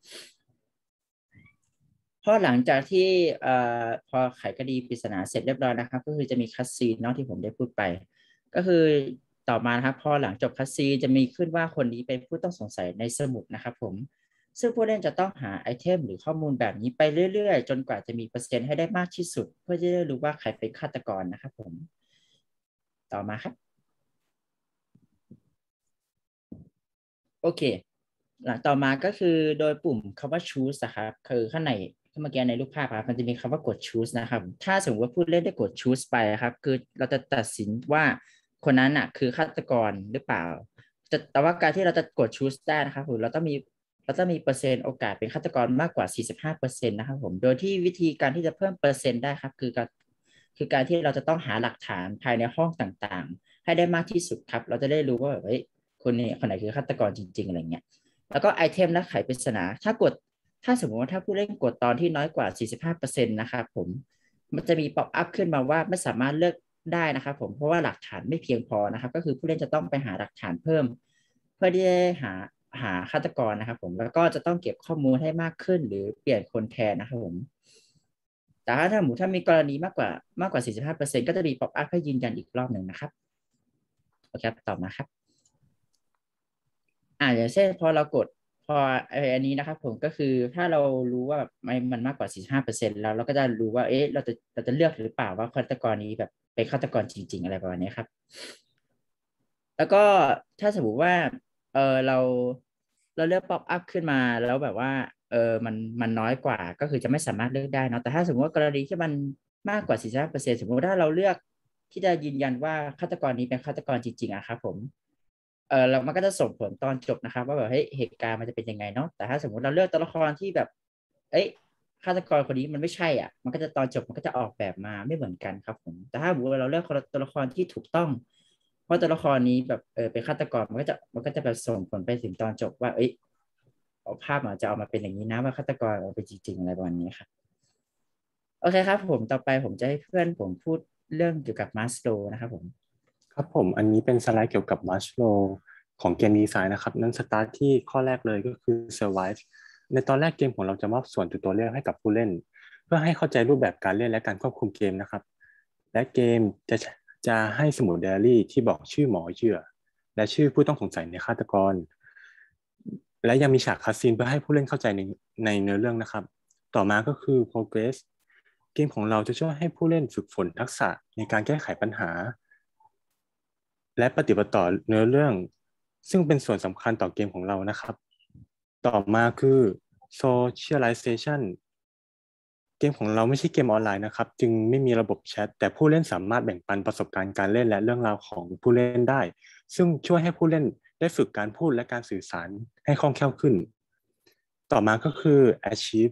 พอหลังจากที่เอ่อพอไขคดีปริศนาเสร็จเรียบร้อยนะครับก็คือจะมีคัสซีนเนาะที่ผมได้พูดไปก็คือต่อมานะครับพอหลังจบคัสซีนจะมีขึ้นว่าคนนี้เป็นผู้ต้องสงสัยในสมุดนะครับผมซึ่งผู้เล่นจะต้องหาไอเทมหรือข้อมูลแบบนี้ไปเรื่อยๆจนกว่าจะมีเปอร์เซ็นต์ให้ได้มากที่สุดเพื่อจะได้รู้ว่าใครเป็นฆาตกรนะครับผมต่อมาครับโอเคหลังต่อมาก็คือโดยปุ่มคำว่า choose นะครับคือข้างในเมื่อกี้ในรูปภาพครับมันจะมีคำว่ากด choose นะครับถ้าสมมติว่าผู้เล่นได้กด choose ไปครับคือเราจะตัดสินว่าคนนั้นอ่ะคือฆาตกรหรือเปล่าแต่ว่าการที่เราจะกด choose ได้นะครับผมเราต้องมีเราต้องมีเปอร์เซ็นต์โอกาสเป็นฆาตกรมากกว่า สี่สิบห้าเปอร์เซ็นต์ นะครับผมโดยที่วิธีการที่จะเพิ่มเปอร์เซ็นต์ได้ครับคือการคือการที่เราจะต้องหาหลักฐานภายในห้องต่างๆให้ได้มากที่สุดครับเราจะได้รู้ว่าเฮ้ยคนนี้คนไหนคือฆาตกรจริงๆอะไรเงี้ยแล้วก็ไอเทมและไขปริศนาถ้ากดถ้าสมมติว่าถ้าผู้เล่นกดตอนที่น้อยกว่า สี่สิบห้าเปอร์เซ็นต์ นะครับผมมันจะมีป๊อปอัพขึ้นมาว่าไม่สามารถเลือกได้นะครับผมเพราะว่าหลักฐานไม่เพียงพอนะครับก็คือผู้เล่นจะต้องไปหาหลักฐานเพิ่มเพื่อที่จะหาหาฆาตกรนะครับผมแล้วก็จะต้องเก็บข้อมูลให้มากขึ้นหรือเปลี่ยนคนแทนนะครับผมแต่ถ้าถ้าหมูถ้ามีกรณีมากกว่ามากกว่า สี่สิบห้าเปอร์เซ็นต์ ก็จะมีป๊อปอัพให้ยืนยันอีกรอบหนึ่งนะครับโอเคต่อมาครับอ่าอย่างเช่นพอเรากดพออันนี้นะครับผมก็คือถ้าเรารู้ว่าแบบมันมากกว่า สี่สิบห้าเปอร์เซ็นต์ แล้วเราก็จะรู้ว่าเอ๊ะเราจะเราจะเลือกหรือเปล่าว่าฆาตกรนี้แบบเป็นฆาตกรจริงๆอะไรประมาณนี้ครับแล้วก็ถ้าสมมติว่าเออเราเราเลือกป๊อปอัพขึ้นมาแล้วแบบว่าเออมันมันน้อยกว่าก็คือจะไม่สามารถเลือกได้เนาะแต่ถ้าสมมติว่ากรณีที่มันมากกว่า สี่สิบห้าเปอร์เซ็นต์ สมมติว่าถ้าเราเลือกที่จะยืนยันว่าฆาตกรนี้เป็นฆาตกรจริงๆอะครับผมเออแล้วมันก็จะส่งผลตอนจบนะครับว่าแบบเฮ้ยเหตุการณ์มันจะเป็นยังไงเนาะแต่ถ้าสมมติเราเลือกตัวละครที่แบบเอ้ยฆาตกรคนนี้มันไม่ใช่อ่ะมันก็จะตอนจบมันก็จะออกแบบมาไม่เหมือนกันครับผมแต่ถ้าสมมติว่าเราเลือกตัวละครที่ถูกต้องเพราะตัวละครนี้แบบเออเป็นฆาตกรมันก็จะมันก็จะแบบส่งผลไปถึงตอนจบว่าเอ้ยภาพมันจะออกมาเป็นอย่างนี้นะว่าฆาตกรเป็นจริงๆอะไรประมาณนี้ครับโอเคครับผมต่อไปผมจะให้เพื่อนผมพูดเรื่องเกี่ยวกับมาสโลนะครับผมครับผมอันนี้เป็นสไลด์เกี่ยวกับมัชโลของเกมดีไซน์นะครับนั่นสตาร์ทที่ข้อแรกเลยก็คือ survive ในตอนแรกเกมของเราจะมอบส่วนตัวตัวเลือกให้กับผู้เล่นเพื่อให้เข้าใจรูปแบบการเล่นและการควบคุมเกมนะครับและเกมจะจะให้สมุดไดอารี่ที่บอกชื่อหมอเหยื่อและชื่อผู้ต้องสงสัยในฆาตกรและยังมีฉากคัสซีนเพื่อให้ผู้เล่นเข้าใจในในเนื้อเรื่องนะครับต่อมาก็คือ progress เกมของเราจะช่วยให้ผู้เล่นฝึกฝนทักษะในการแก้ไขปัญหาและปฏิบัติต่อเนื้อเรื่องซึ่งเป็นส่วนสำคัญต่อเกมของเรานะครับต่อมาคือ socialization เกมของเราไม่ใช่เกมออนไลน์นะครับจึงไม่มีระบบแชทแต่ผู้เล่นสามารถแบ่งปันประสบการณ์การเล่นและเรื่องราวของผู้เล่นได้ซึ่งช่วยให้ผู้เล่นได้ฝึกการพูดและการสื่อสารให้คล่องแคล่วขึ้นต่อมาก็คือ achieve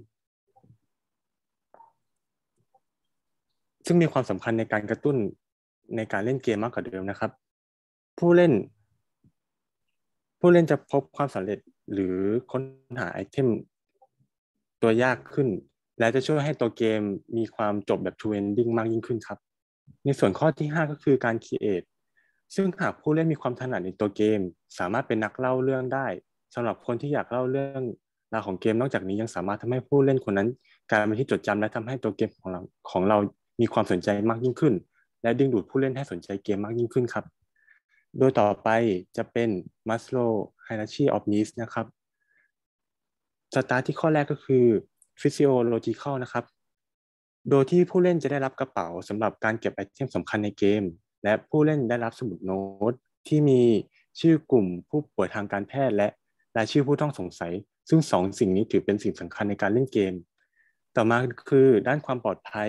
ซึ่งมีความสำคัญในการกระตุ้นในการเล่นเกมมากกว่าเดิมนะครับผู้เล่นผู้เล่นจะพบความสำเร็จหรือค้นหาไอเทมตัวยากขึ้นและจะช่วยให้ตัวเกมมีความจบแบบ true ending มากยิ่งขึ้นครับในส่วนข้อที่ห้าก็คือการ create ซึ่งหากผู้เล่นมีความถนัดในตัวเกมสามารถเป็นนักเล่าเรื่องได้สำหรับคนที่อยากเล่าเรื่องราวของเกมนอกจากนี้ยังสามารถทำให้ผู้เล่นคนนั้นกลายเป็นที่จดจำและทำให้ตัวเกมของเราของเรามีความสนใจมากยิ่งขึ้นและดึงดูดผู้เล่นให้สนใจเกมมากยิ่งขึ้นครับโดยต่อไปจะเป็น Maslow Hierarchy of Needs นะครับสตาร์ทที่ข้อแรกก็คือ Physiological นะครับโดยที่ผู้เล่นจะได้รับกระเป๋าสำหรับการเก็บไอเทมสำคัญในเกมและผู้เล่นได้รับสมุดโน้ตที่มีชื่อกลุ่มผู้ป่วยทางการแพทย์และรายชื่อผู้ต้องสงสัยซึ่งสองสิ่งนี้ถือเป็นสิ่งสำคัญในการเล่นเกมต่อมาคือด้านความปลอดภัย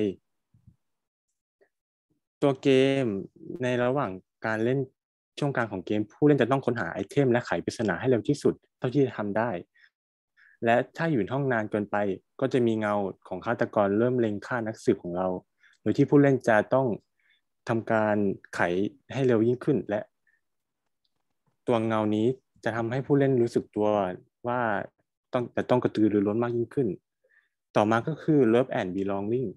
ตัวเกมในระหว่างการเล่นช่วงกลางของเกมผู้เล่นจะต้องค้นหาไอเทมและไขปริศนาให้เร็วที่สุดเท่าที่จะทำได้และถ้าอยู่ในห้องนานเกินไปก็จะมีเงาของฆาตกรเริ่มเล็งฆ่านักสืบของเราโดยที่ผู้เล่นจะต้องทำการไขให้เร็วยิ่งขึ้นและตัวเงานี้จะทำให้ผู้เล่นรู้สึกตัวว่าต้องแต่ต้องกระตือรือร้นมากยิ่งขึ้นต่อมาก็คือ Love and Belonging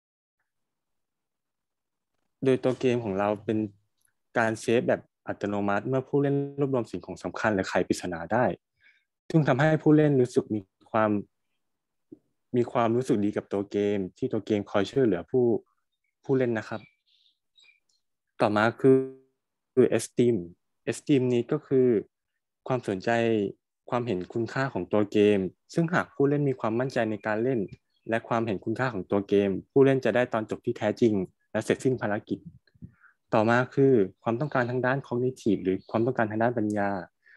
โดยตัวเกมของเราเป็นการเซฟแบบอัตโนมัติเมื่อผู้เล่นรวบรวมสิ่งของสำคัญและไขปริศนาได้ซึ่งทำให้ผู้เล่นรู้สึกมีความมีความรู้สึกดีกับตัวเกมที่ตัวเกมคอยช่วยเหลือผู้ผู้เล่นนะครับต่อมาคือคือ esteem esteem นี้ก็คือความสนใจความเห็นคุณค่าของตัวเกมซึ่งหากผู้เล่นมีความมั่นใจในการเล่นและความเห็นคุณค่าของตัวเกมผู้เล่นจะได้ตอนจบที่แท้จริงและเสร็จสิ้นภารกิจต่อมาคือความต้องการทางด้าน cognitive หรือความต้องการทางด้านปัญญา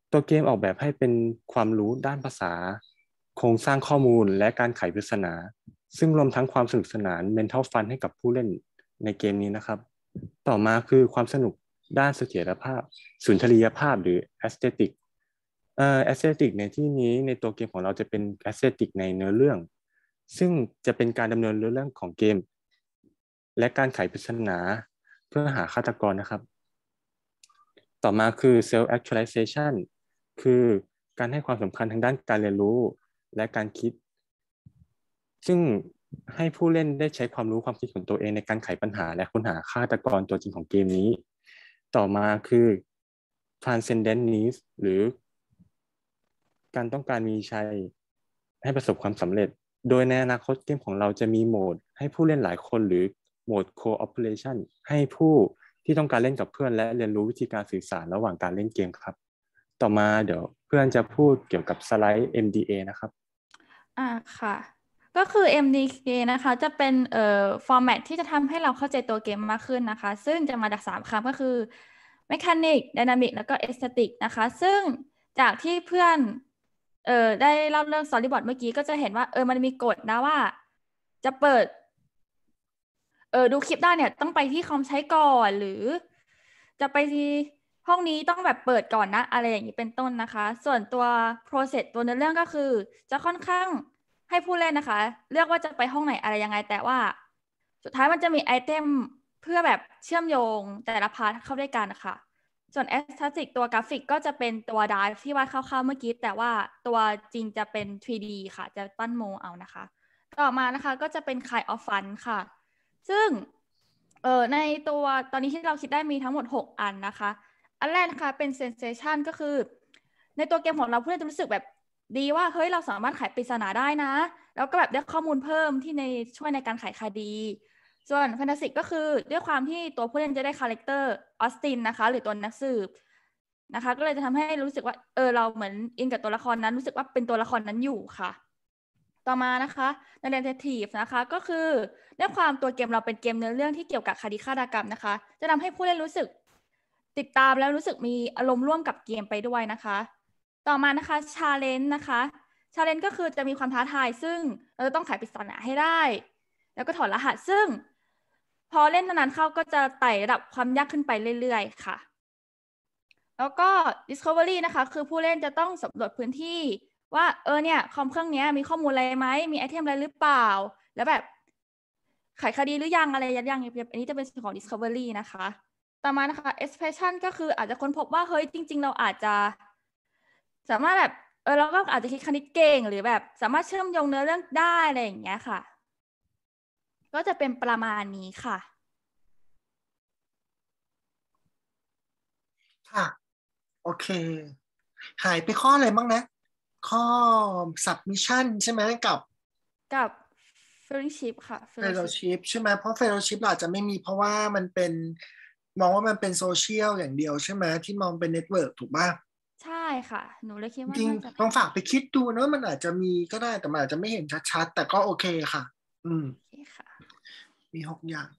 ตัวเกมออกแบบให้เป็นความรู้ด้านภาษาโครงสร้างข้อมูลและการไขปริศนาซึ่งรวมทั้งความสนุกสนาน mental fun ให้กับผู้เล่นในเกมนี้นะครับต่อมาคือความสนุกด้านเสถียรภาพสุนทรียภาพหรือ aesthetic เอ่อ aesthetic ในที่นี้ในตัวเกมของเราจะเป็น aesthetic ในเนื้อเรื่องซึ่งจะเป็นการดำเนินเรื่องของเกมและการไขปริศนาเพื่อหาฆาตกรนะครับต่อมาคือ self actualization คือการให้ความสำคัญทางด้านการเรียนรู้และการคิดซึ่งให้ผู้เล่นได้ใช้ความรู้ความคิดของตัวเองในการไขปัญหาและค้นหาฆาตกรตัวจริงของเกมนี้ต่อมาคือ transcendent needs หรือการต้องการมีชัยให้ประสบความสำเร็จโดยในอนาคตเกมของเราจะมีโหมดให้ผู้เล่นหลายคนหรือโหมด cooperation ให้ผู้ที่ต้องการเล่นกับเพื่อนและเรียนรู้วิธีการสื่อสารระหว่างการเล่นเกมครับต่อมาเดี๋ยวเพื่อนจะพูดเกี่ยวกับสไลด์ เอ็ม ดี เอ นะครับอ่าค่ะก็คือ เอ็ม ดี เอ นะคะจะเป็นเอ่อฟอร์แมตที่จะทำให้เราเข้าใจตัวเกมมากขึ้นนะคะซึ่งจะมาจากสามคำก็คือ Mechanic Dynamic แล้วก็ Aesthetic นะคะซึ่งจากที่เพื่อนเอ่อได้เล่าเรื่อง Storyboard เมื่อกี้ก็จะเห็นว่าเออมันมีกฎนะว่าจะเปิดเออดูคลิปได้เนี่ยต้องไปที่คอมใช้ก่อนหรือจะไปที่ห้องนี้ต้องแบบเปิดก่อนนะอะไรอย่างนี้เป็นต้นนะคะส่วนตัว process ตัวเนื้อเรื่องก็คือจะค่อนข้างให้ผู้เล่นนะคะเลือกว่าจะไปห้องไหนอะไรยังไงแต่ว่าสุดท้ายมันจะมีไอเทมเพื่อแบบเชื่อมโยงแต่ละพาร์ทเข้าด้วยกันนะคะส่วน Aesthetic ตัวกราฟิกก็จะเป็นตัว Dive ที่วาดคร่าวๆเมื่อกี้แต่ว่าตัวจริงจะเป็น ทรี ดี ค่ะจะปั้นโมเอานะคะต่อมานะคะก็จะเป็น Kind of Fun ค่ะซึ่งเออในตัวตอนนี้ที่เราคิดได้มีทั้งหมดหกอันนะคะอันแรกนะคะเป็น sensation ก็คือในตัวเกมของเราผู้เล่นจะรู้สึกแบบดีว่าเฮ้ยเราสามารถไขปริศนาได้นะแล้วก็แบบได้ข้อมูลเพิ่มที่ในช่วยในการไขคดีส่วนแฟนตาซีก็คือด้วยความที่ตัวผู้เล่นจะได้คาแรคเตอร์ออสตินนะคะหรือตัวนักสืบนะคะก็เลยจะทำให้รู้สึกว่าเออเราเหมือนอินกับตัวละครนั้นรู้สึกว่าเป็นตัวละครนั้นอยู่ค่ะต่อมานะคะใน Narrative นะคะก็คือด้วยความตัวเกมเราเป็นเกมเนื้อเรื่องที่เกี่ยวกับคดีฆาตกรรมนะคะจะทำให้ผู้เล่นรู้สึกติดตามแล้วรู้สึกมีอารมณ์ร่วมกับเกมไปด้วยนะคะต่อมานะคะ Challenge นะคะ Challenge ก็คือจะมีความท้าทายซึ่งเราจะต้องไขปริศนาให้ได้แล้วก็ถอดรหัสซึ่งพอเล่นนานๆเข้าก็จะไต่ระดับความยากขึ้นไปเรื่อยๆค่ะแล้วก็ Discovery นะคะคือผู้เล่นจะต้องสำรวจพื้นที่ว่าเออเนี่ยคอมเครื่องนี้มีข้อมูลอะไรไหมมีไอเทมอะไรหรือเปล่าแล้วแบบไขคดีหรือยังอะไรยังอันนี้จะเป็นส่วนของ Discovery นะคะต่อมานะคะ Expression ก็คืออาจจะค้นพบว่าเฮ้ยจริงๆเราอาจจะสามารถแบบเออเราก็อาจจะคิดคณิตเก่งหรือแบบสามารถเชื่อมโยงเนื้อเรื่องได้อะไรอย่างเงี้ยค่ะก็จะเป็นประมาณนี้ค่ะค่ะโอเคหายไปข้ออะไรบ้างนะข้อ submission ใช่ไหมกับกับ fellowship ค่ะ fellowship ใช่ไหมเพราะ fellowship เราอาจจะไม่มีเพราะว่ามันเป็นมองว่ามันเป็นโซเชียลอย่างเดียวใช่ไหมที่มองเป็นเน็ตเวิร์กถูกป่ะใช่ค่ะหนูเลยคิดว่าจริงน่าจะลองฝากไปคิดดูนะมันอาจจะมีก็ได้แต่มันอาจจะไม่เห็นชัดๆแต่ก็โอเคค่ะอืมโอเคค่ะมีหกอย่าง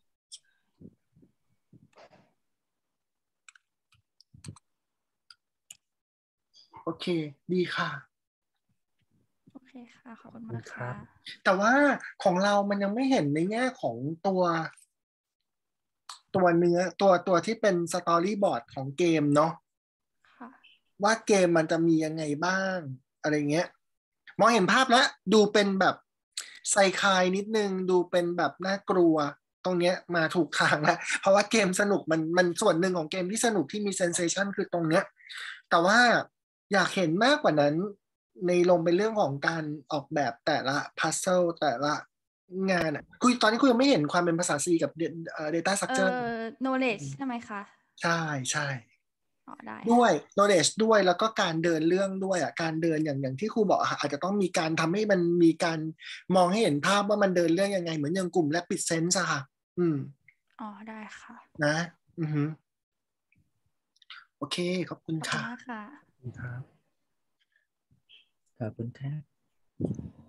โอเคดีค่ะโอเคค่ะขอบคุณมากค่ะแต่ว่าของเรามันยังไม่เห็นในแง่ของตัวตัวเนื้อตัวตัวที่เป็นสตอรี่บอร์ดของเกมเนาะว่าเกมมันจะมียังไงบ้างอะไรเงี้ยมองเห็นภาพแล้วดูเป็นแบบไซไคนิดนึงดูเป็นแบบน่ากลัวตรงเนี้ยมาถูกทางแล้วเพราะว่าเกมสนุกมันมันส่วนหนึ่งของเกมที่สนุกที่มีเซนเซชันคือตรงเนี้ยแต่ว่าอยากเห็นมากกว่านั้นในลงเป็นเรื่องของการออกแบบแต่ละพัซเซิลแต่ละงานอ่ะคุยตอนนี้คุยยังไม่เห็นความเป็นภาษา C กับ Data เอ่ Structure อ knowledge ใช่ไหมคะใช่ใช่อ๋อได้ด้วย knowledge ด้วยแล้วก็การเดินเรื่องด้วยอ่ะการเดินอย่างอย่างที่ครูบอกอาจจะต้องมีการทำให้มันมีการมองให้เห็นภาพว่ามันเดินเรื่องยังไงเหมือนอย่างกลุ่ม Rapid Sense อะค่ะอืมอ๋อได้ค่ะนะอือฮึโอเคขอบคุณค่ะขอบคุณมากค่ะครับขอบคุณครับ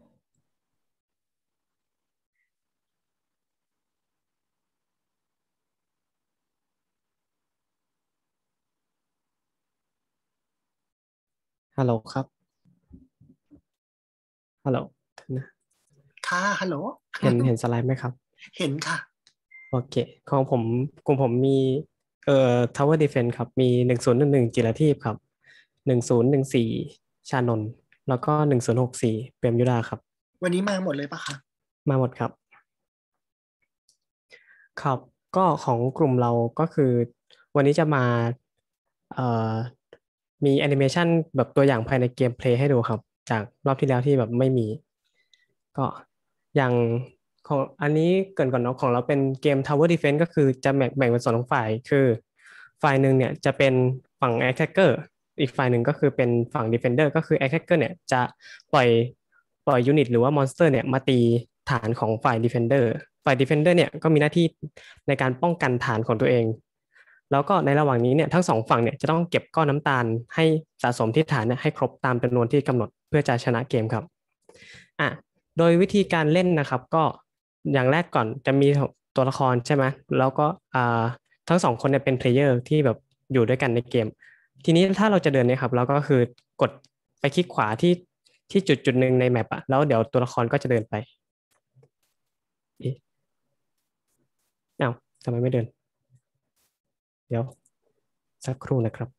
ฮัลโหลครับฮัลโหลค่ะฮัลโหลเห็นเห็นสไลด์ไหมครับเห็นค่ะโอเคของผมกลุ่มผมมีเอ่อ Tower Defense ครับมีหนึ่งศูนย์หนึ่งหนึ่งจิรทีพครับหนึ่งศูนย์หนึ่งสี่ชานนท์แล้วก็หนึ่งศูนย์หกสี่เปรมยุดาครับวันนี้มาหมดเลยปะคะมาหมดครับครับก็ของกลุ่มเราก็คือวันนี้จะมาเอ่อมีแอนิเมชันแบบตัวอย่างภายในเกมเพลย์ให้ดูครับจากรอบที่แล้วที่แบบไม่มีก็อย่างของอันนี้เกินก่อนเนาะของเราเป็นเกม Tower Defense ก็คือจะแบ่งแบ่งเป็นสองฝ่ายคือฝ่ายหนึ่งเนี่ยจะเป็นฝั่ง Attacker อีกฝ่ายหนึ่งก็คือเป็นฝั่ง Defender ก็คือ Attacker เนี่ยจะปล่อยปล่อยยูนิตหรือว่ามอนสเตอร์เนี่ยมาตีฐานของฝ่าย Defender ฝ่าย Defender เนี่ยก็มีหน้าที่ในการป้องกันฐานของตัวเองแล้วก็ในระหว่างนี้เนี่ยทั้งสองฝั่งเนี่ยจะต้องเก็บก้อนน้ำตาลให้สะสมที่ฐานเนี่ยให้ครบตามจำนวนที่กำหนดเพื่อจะชนะเกมครับอ่ะโดยวิธีการเล่นนะครับก็อย่างแรกก่อนจะมีตัวละครใช่ไหมแล้วก็อ่าทั้งสองคนเนี่ยเป็นเพลเยอร์ที่แบบอยู่ด้วยกันในเกมทีนี้ถ้าเราจะเดินเนี่ยครับเราก็คือกดไปคลิกขวาที่ที่จุดจุดหนึ่งในแมปอะแล้วเดี๋ยวตัวละครก็จะเดินไปอ้าวทำไมไม่เดินเดี๋ยวสักครู่นะครับ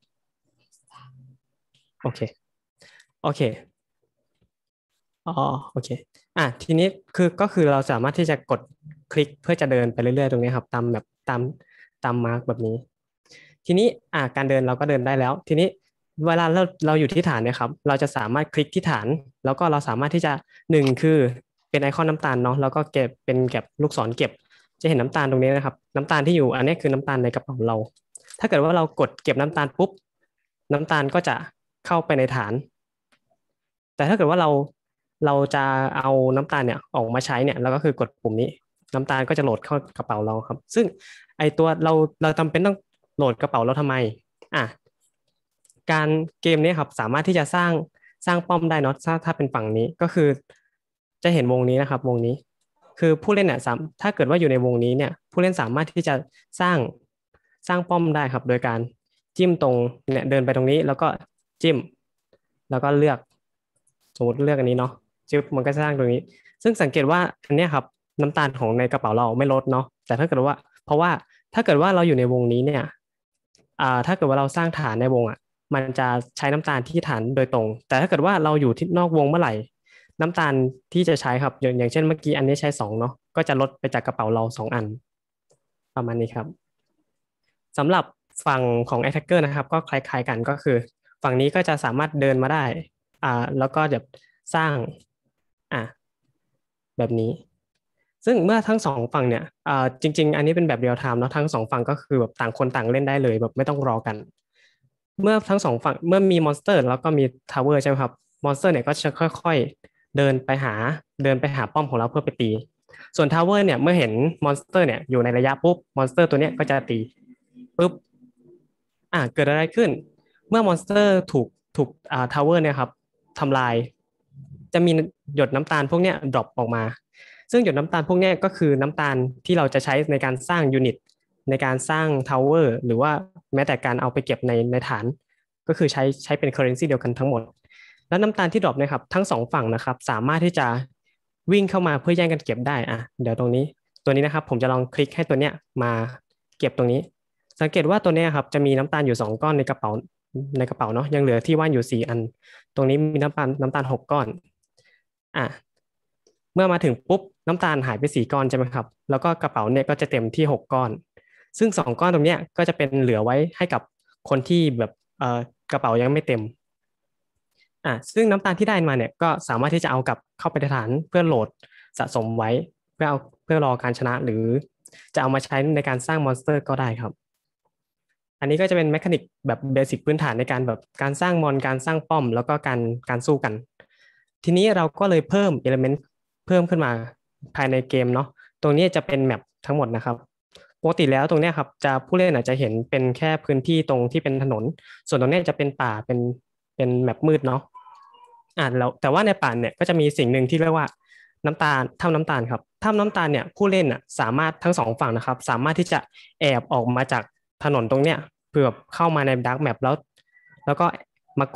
โอเคโอเคอ๋อโอเคอ่ะทีนี้คือก็คือเราสามารถที่จะกดคลิกเพื่อจะเดินไปเรื่อยๆตรงนี้ครับตามแบบตามตามมาร์กแบบนี้ทีนี้อ่ะการเดินเราก็เดินได้แล้วทีนี้เวลาเราเราอยู่ที่ฐานเนี่ยครับเราจะสามารถคลิกที่ฐานแล้วก็เราสามารถที่จะหนึ่งคือเป็นไอคอนน้ำตาลเนาะแล้วก็เก็บเป็นเก็บลูกศรเก็บจะเห็นน้ำตาลตรงนี้นะครับน้ำตาลที่อยู่อันนี้คือน้ำตาลในกระเป๋าเราถ้าเกิดว่าเรากดเก็บน้ำตาลปุ๊บน้ำตาลก็จะเข้าไปในฐานแต่ถ้าเกิดว่าเราเราจะเอาน้ำตาลเนี่ยออกมาใช้เนี่ยเราก็คือกดปุ่มนี้น้ำตาลก็จะโหลดเข้ากระเป๋าเราครับซึ่งไอตัวเราเราจำเป็นต้องโหลดกระเป๋าเราทำไมอ่ะการเกมนี้ครับสามารถที่จะสร้างสร้างป้อมได้เนาะถ้าถ้าเป็นฝั่งนี้ก็คือจะเห็นวงนี้นะครับวงนี้คือผู้เล่นเนี่ยถ้าเกิดว่าอยู่ในวงนี้เนี่ยผู้เล่นสามารถที่จะสร้างสร้างป้อมได้ครับโดยการจิ้มตรงเนี่ยเดินไปตรงนี้แล้วก็จิ้มแล้วก็เลือกสมมติเลือกอันนี้เนาะจิ้มมันก็สร้างตรงนี้ซึ่งสังเกตว่าอันนี้ครับน้ำตาลของในกระเป๋าเราไม่ลดเนาะแต่ถ้าเกิดว่าเพราะว่าถ้าเกิดว่าเราอยู่ในวงนี้เนี่ยอ่าถ้าเกิดว่าเราสร้างฐานในวงอ่ะมันจะใช้น้ำตาลที่ฐานโดยตรงแต่ถ้าเกิดว่าเราอยู่ที่นอกวงเมื่อไหร่น้ำตาลที่จะใช้ครับอย่างอย่างเช่นเมื่อกี้อันนี้ใช้สองเนาะก็จะลดไปจากกระเป๋าเราสองอันประมาณนี้ครับสำหรับฝั่งของ attacker นะครับก็คล้ายๆกันก็คือฝั่งนี้ก็จะสามารถเดินมาได้อ่าแล้วก็แบบสร้างอ่ะแบบนี้ซึ่งเมื่อทั้งสองฝั่งเนี่ยอ่าจริงๆอันนี้เป็นแบบเรียลไทม์เนาะทั้งสองฝั่งก็คือแบบต่างคนต่างเล่นได้เลยแบบไม่ต้องรอกันเมื่อทั้งสองฝั่งเมื่อมีมอนสเตอร์แล้วก็มีทาวเวอร์ใช่ไหมครับมอนสเตอร์เนี่ยก็จะค่อยๆเดินไปหาเดินไปหาป้อมของเราเพื่อไปตีส่วนทาวเวอร์เนี่ยเมื่อเห็นมอนสเตอร์เนี่ยอยู่ในระยะปุ๊บมอนสเตอร์ตัวเนี้ยก็จะตีปุ๊บอ่ะเกิดอะไรขึ้นเมื่อมอนสเตอร์ถูกถูกอ่าทาวเวอร์เนี่ยครับทำลายจะมีหยดน้ำตาลพวกเนี้ยดรอปออกมาซึ่งหยดน้ำตาลพวกนี้ก็คือน้ำตาลที่เราจะใช้ในการสร้างยูนิตในการสร้างทาวเวอร์หรือว่าแม้แต่การเอาไปเก็บในในฐานก็คือใช้ใช้เป็น currency เดียวกันทั้งหมดแล้วน้ำตาลที่ดรอปนะครับทั้งสองฝั่งนะครับสามารถที่จะวิ่งเข้ามาเพื่อแย่งกันเก็บได้อ่ะเดี๋ยวตรงนี้ตัวนี้นะครับผมจะลองคลิกให้ตัวเนี้ยมาเก็บตรงนี้สังเกตว่าตัวนี้ครับจะมีน้ำตาลอยู่สองก้อนในกระเป๋าในกระเป๋าเนาะยังเหลือที่ว่างอยู่สี่อันตรงนี้มีน้ำตาลน้ำตาลหกก้อนอ่ะเมื่อมาถึงปุ๊บน้ำตาลหายไปสี่ก้อนใช่ไหมครับแล้วก็กระเป๋าเนี่ยก็จะเต็มที่หกก้อนซึ่งสองก้อนตรงเนี้ยก็จะเป็นเหลือไว้ให้กับคนที่แบบเอ่อกระเป๋ายังไม่เต็มอ่ะซึ่งน้ำตาลที่ได้มาเนี่ยก็สามารถที่จะเอากลับเข้าไปในฐานเพื่อโหลดสะสมไว้เพื่อเอาเพื่อรอการชนะหรือจะเอามาใช้ในการสร้างมอนสเตอร์ก็ได้ครับอันนี้ก็จะเป็นแมคานิกแบบเบสิกพื้นฐานในการแบบการสร้างมอนการสร้างป้อมแล้วก็การการสู้กันทีนี้เราก็เลยเพิ่มเอลิเมนต์เพิ่มขึ้นมาภายในเกมเนาะตรงนี้จะเป็นแมปทั้งหมดนะครับปกติแล้วตรงนี้ครับจะผู้เล่นอาจจะเห็นเป็นแค่พื้นที่ตรงที่เป็นถนนส่วนตรงนี้จะเป็นป่าเป็นเป็นแมปมืดเนาะอ่าแล้วแต่ว่าในป่าเนี่ยก็จะมีสิ่งหนึ่งที่เรียกว่าน้ำตาลถ้ำน้ำตาลครับถ้ำน้ำตาลเนี่ยผู้เล่นอ่ะสามารถทั้งสองฝั่งนะครับสามารถที่จะแอบออกมาจากถนนตรงเนี้ยเพื่อเข้ามาในดาร์กแมปแล้วแล้วก็มากด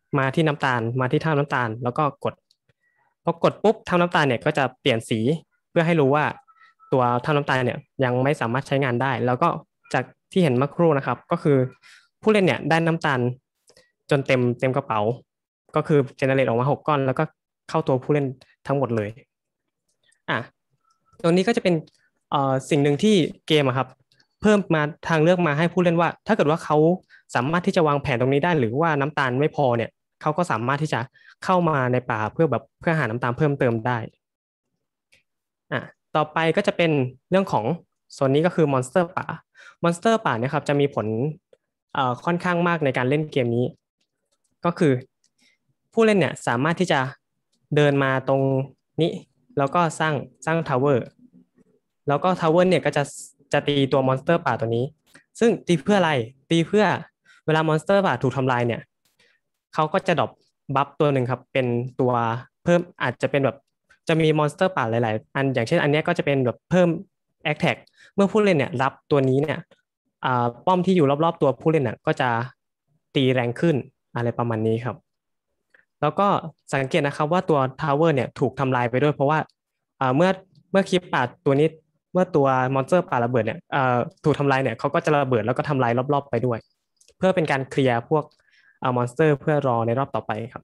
มาที่น้ำตาลมาที่ท่าน้ำตาลแล้วก็กดพอกดปุ๊บท่าน้ำตาลเนี่ยก็จะเปลี่ยนสีเพื่อให้รู้ว่าตัวท่าน้ำตาลเนี่ยยังไม่สามารถใช้งานได้แล้วก็จากที่เห็นเมื่อครู่นะครับก็คือผู้เล่นเนี่ยได้น้ำตาลจนเต็มเต็มกระเป๋าก็คือเจเนเรตออกมาหกก้อนแล้วก็เข้าตัวผู้เล่นทั้งหมดเลยอ่ะตรงนี้ก็จะเป็นเอ่อสิ่งหนึ่งที่เกมอะครับเพิ่มมาทางเลือกมาให้ผู้เล่นว่าถ้าเกิดว่าเขาสามารถที่จะวางแผนตรงนี้ได้หรือว่าน้ำตาลไม่พอเนี่ยเขาก็สามารถที่จะเข้ามาในป่าเพื่อแบบเพื่อหาน้ำตาลเพิ่มเติมได้อ่ะต่อไปก็จะเป็นเรื่องของโซนนี้ก็คือมอนสเตอร์ป่ามอนสเตอร์ป่าเนี่ยครับจะมีผลเอ่อค่อนข้างมากในการเล่นเกมนี้ก็คือผู้เล่นเนี่ยสามารถที่จะเดินมาตรงนี้แล้วก็สร้างสร้างทาวเวอร์แล้วก็ทาวเวอร์เนี่ยก็จะจะตีตัวมอนสเตอร์ป่าตัวนี้ซึ่งตีเพื่ออะไรตีเพื่อเวลามอนสเตอร์ป่าถูกทำลายเนี่ยเขาก็จะดรอปบัฟตัวหนึ่งครับเป็นตัวเพิ่มอาจจะเป็นแบบจะมีมอนสเตอร์ป่าหลายๆอันอย่างเช่นอันนี้ก็จะเป็นแบบเพิ่มแอคแท็กเมื่อผู้เล่นเนี่ยรับตัวนี้เนี่ยอ่าป้อมที่อยู่รอบๆตัวผู้เล่นน่ะก็จะตีแรงขึ้นอะไรประมาณนี้ครับแล้วก็สังเกตนะครับว่าตัวทาวเวอร์เนี่ยถูกทำลายไปด้วยเพราะว่าอ่าเมื่อเมื่อคลิปป่าตัวนี้เมื่อตัวมอนสเตอร์ป่าระเบิดเนี่ยอ่าถูกทำลายเนี่ยเขาก็จะระเบิดแล้วก็ทำลายรอบๆไปด้วยเพื่อเป็นการเคลียร์พวกอ่ามอนสเตอร์เพื่อรอในรอบต่อไปครับ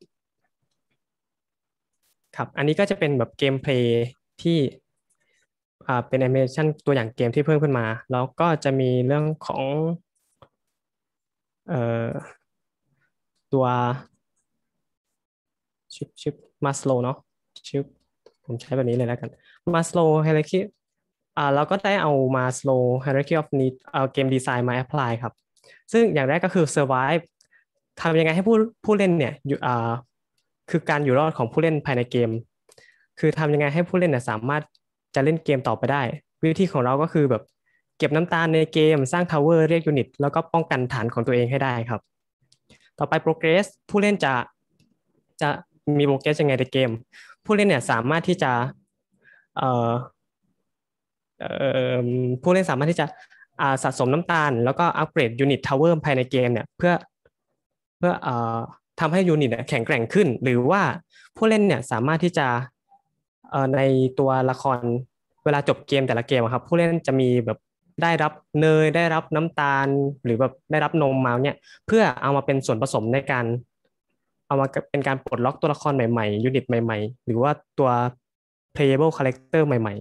ครับอันนี้ก็จะเป็นแบบเกมเพลย์ที่อ่าเป็นแอนิเมชันตัวอย่างเกมที่เพิ่มขึ้นมาแล้วก็จะมีเรื่องของเอ่อตัวชิปชิปมาสโลเนาะชิปผมใช้แบบนี้เลยแล้วกันมาสโลไฮรักีอ่าเราก็ได้เอามาสโลไฮรักีออฟนีดเอาเกมดีไซน์มาแอพพลายครับซึ่งอย่างแรกก็คือ survive ทำยังไงให้ผู้ผู้เล่นเนี่ยอยู่อ่าคือการอยู่รอดของผู้เล่นภายในเกมคือทำยังไงให้ผู้เล่นเนี่ยสามารถจะเล่นเกมต่อไปได้วิธีของเราก็คือแบบเก็บน้ำตาลในเกมสร้างทาวเวอร์เรียกยูนิตแล้วก็ป้องกันฐานของตัวเองให้ได้ครับต่อไป progress ผู้เล่นจะจะมีโปรเกรสยังไงในเกมผู้เล่นเนี่ยสามารถที่จะเอ่อเอ่อผู้เล่นสามารถที่จะอ่าสะสมน้ำตาลแล้วก็อัปเกรดยูนิตทาวเวอร์ภายในเกมเนี่ยเพื่อเพื่อเอ่อทำให้ยูนิตแข็งแกร่งขึ้นหรือว่าผู้เล่นเนี่ยสามารถที่จะเอ่อในตัวละครเวลาจบเกมแต่ละเกมครับผู้เล่นจะมีแบบได้รับเนยได้รับน้ำตาลหรือแบบได้รับนมมาเนี่ยเพื่อเอามาเป็นส่วนผสมในการเอามาเป็นการปลดล็อกตัวละครใหม่ๆยูนิตใหม่ๆหรือว่าตัว playable character ใหม่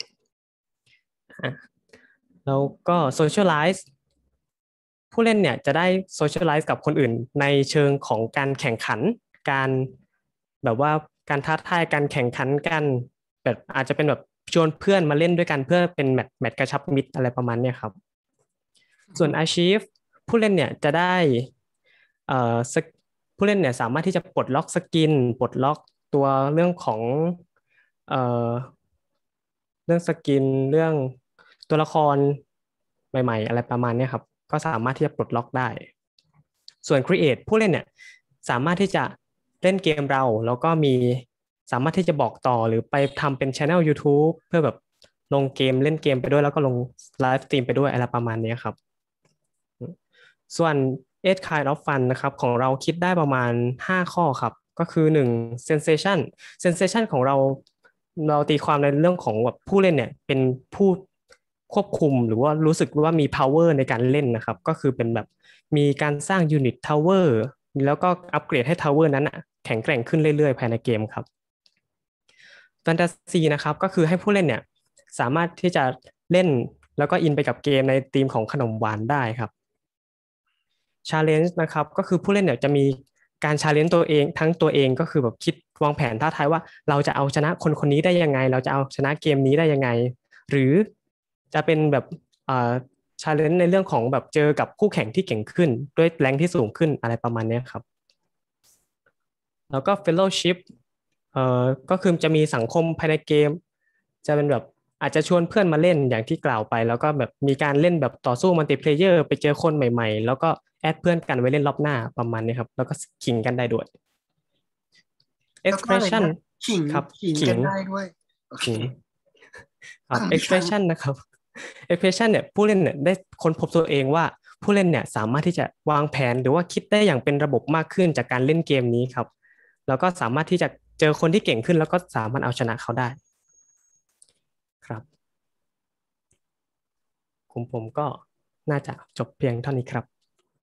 ๆแล้วก็ socialize ผู้เล่นเนี่ยจะได้ socialize กับคนอื่นในเชิงของการแข่งขันการแบบว่าการท้าทายการแข่งขันกันแบบอาจจะเป็นแบบชวนเพื่อนมาเล่นด้วยกันเพื่อเป็นแมตช์แมตช์กระชับมิตรอะไรประมาณนี้ครับส่วน achieve ผู้เล่นเนี่ยจะได้เอ่อผู้เล่นเนี่ยสามารถที่จะปลดล็อกสกินปลดล็อกตัวเรื่องของเอ่อเรื่องสกินเรื่องตัวละครใหม่ๆอะไรประมาณนี้ครับก็สามารถที่จะปลดล็อกได้ส่วน create ผู้เล่นเนี่ยสามารถที่จะเล่นเกมเราแล้วก็มีสามารถที่จะบอกต่อหรือไปทำเป็น channel YouTube เพื่อแบบลงเกมเล่นเกมไปด้วยแล้วก็ลงไลฟ์สตรีมไปด้วยอะไรประมาณนี้ครับส่วน eight kind of fun นะครับของเราคิดได้ประมาณห้าข้อครับก็คือหนึ่ง sensation sensation ของเราเราตีความในเรื่องของแบบผู้เล่นเนี่ยเป็นผู้ควบคุมหรือว่ารู้สึกว่ามี power ในการเล่นนะครับก็คือเป็นแบบมีการสร้าง unit tower แล้วก็อัปเกรดให้ tower นั้นนะแข็งแกร่งขึ้นเรื่อยๆภายในเกมครับ fantasy นะครับก็คือให้ผู้เล่นเนี่ยสามารถที่จะเล่นแล้วก็อินไปกับเกมในธีมของขนมหวานได้ครับ challenge นะครับก็คือผู้เล่นเนี่ยจะมีการ challenge ตัวเองทั้งตัวเองก็คือแบบคิดวางแผนท้าทายว่าเราจะเอาชนะคนคนนี้ได้ยังไงเราจะเอาชนะเกมนี้ได้ยังไงหรือจะเป็นแบบอ่า challenge ในเรื่องของแบบเจอกับคู่แข่งที่เก่งขึ้นด้วยแรงที่สูงขึ้นอะไรประมาณนี้ครับแล้วก็ fellowship เอ่อก็คือจะมีสังคมภายในเกมจะเป็นแบบอาจจะชวนเพื่อนมาเล่นอย่างที่กล่าวไปแล้วก็แบบมีการเล่นแบบต่อสู้มัลติเพลเยอร์ไปเจอคนใหม่ๆแล้วก็แอดเพื่อนกันไว้เล่นรอบหน้าประมาณนี้ครับแล้วก็ขิงกันได้ด้วย expression ขิงครับขิงกันได้ด้วยโอเคครับ expression นะครับ expression เนี่ยผู้เล่นเนี่ยได้ค้นพบตัวเองว่าผู้เล่นเนี่ยสามารถที่จะวางแผนหรือว่าคิดได้อย่างเป็นระบบมากขึ้นจากการเล่นเกมนี้ครับแล้วก็สามารถที่จะเจอคนที่เก่งขึ้นแล้วก็สามารถเอาชนะเขาได้ครับผมผมก็น่าจะจบเพียงเท่านี้ครับ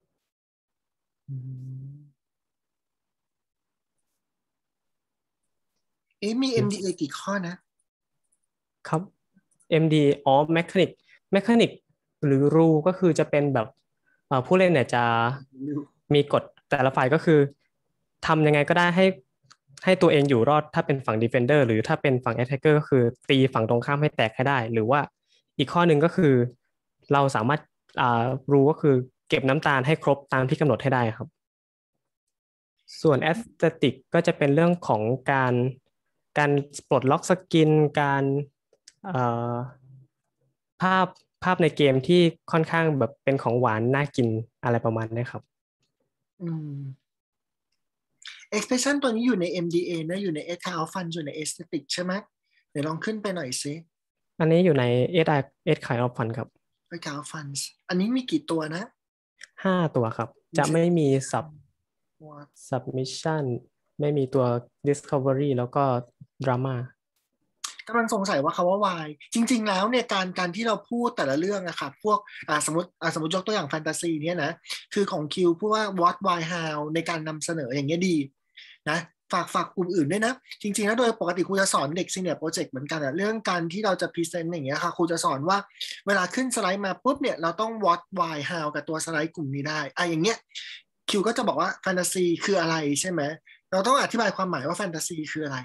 เอ๊ะมี เอ็ม ดี เอ กี่ข้อนะครับเอ็ม ดี อ๋อ mechanic mechanic หรือ rule ก็คือจะเป็นแบบผู้เล่นเนี่ยจะมีกฎแต่ละฝ่ายก็คือทำยังไงก็ได้ให้ให้ตัวเองอยู่รอดถ้าเป็นฝั่ง defender หรือถ้าเป็นฝั่ง attacker ก็คือตีฝั่งตรงข้ามให้แตกให้ได้หรือว่าอีกข้อหนึ่งก็คือเราสามารถอ่า rule ก็คือเก็บน้ำตาลให้ครบตามที่กำหนดให้ได้ครับส่วน aesthetic ก็จะเป็นเรื่องของการการปลดล็อกสกินการเอ่อภาพภาพในเกมที่ค่อนข้างแบบเป็นของหวานน่ากินอะไรประมาณนี้ครับอืม expression ตัวนี้อยู่ใน เอ็ม ดี เอ นะอยู่ใน Edge of Fun อยู่ใน aesthetic ใช่ไหมเดี๋ยวลองขึ้นไปหน่อยสิอันนี้อยู่ใน Edge Edge of Fun ครับ Edge of Fun อันนี้มีกี่ตัวนะห้าตัวครับจะไม่มี sub submission ไม่มีตัว discovery แล้วก็ drama กำลังสงสัยว่าคำว่า why จริงๆแล้วเนี่ยการการที่เราพูดแต่ละเรื่องอะค่ะพวกอ่าสมมติอ่าสมมติยกตัวอย่างแฟนตาซีเนี่ยนะคือของคิวพูดว่า what why how ในการนำเสนออย่างเงี้ยดีนะฝากฝากกลุ่มอื่นด้วยนะจริงๆแล้วโดยปกติครูจะสอนเด็ก senior project เหมือนกันอะเรื่องการที่เราจะ present อย่างเงี้ยค่ะครูจะสอนว่าเวลาขึ้นสไลด์มาปุ๊บเนี่ยเราต้อง what why how กับตัวสไลด์กลุ่มนี้ได้อ่ะอย่างเงี้ยคิวก็จะบอกว่าแฟนตาซีคืออะไรใช่ไหมเราต้องอธิบายความหมายว่าแฟนตาซีคืออะไร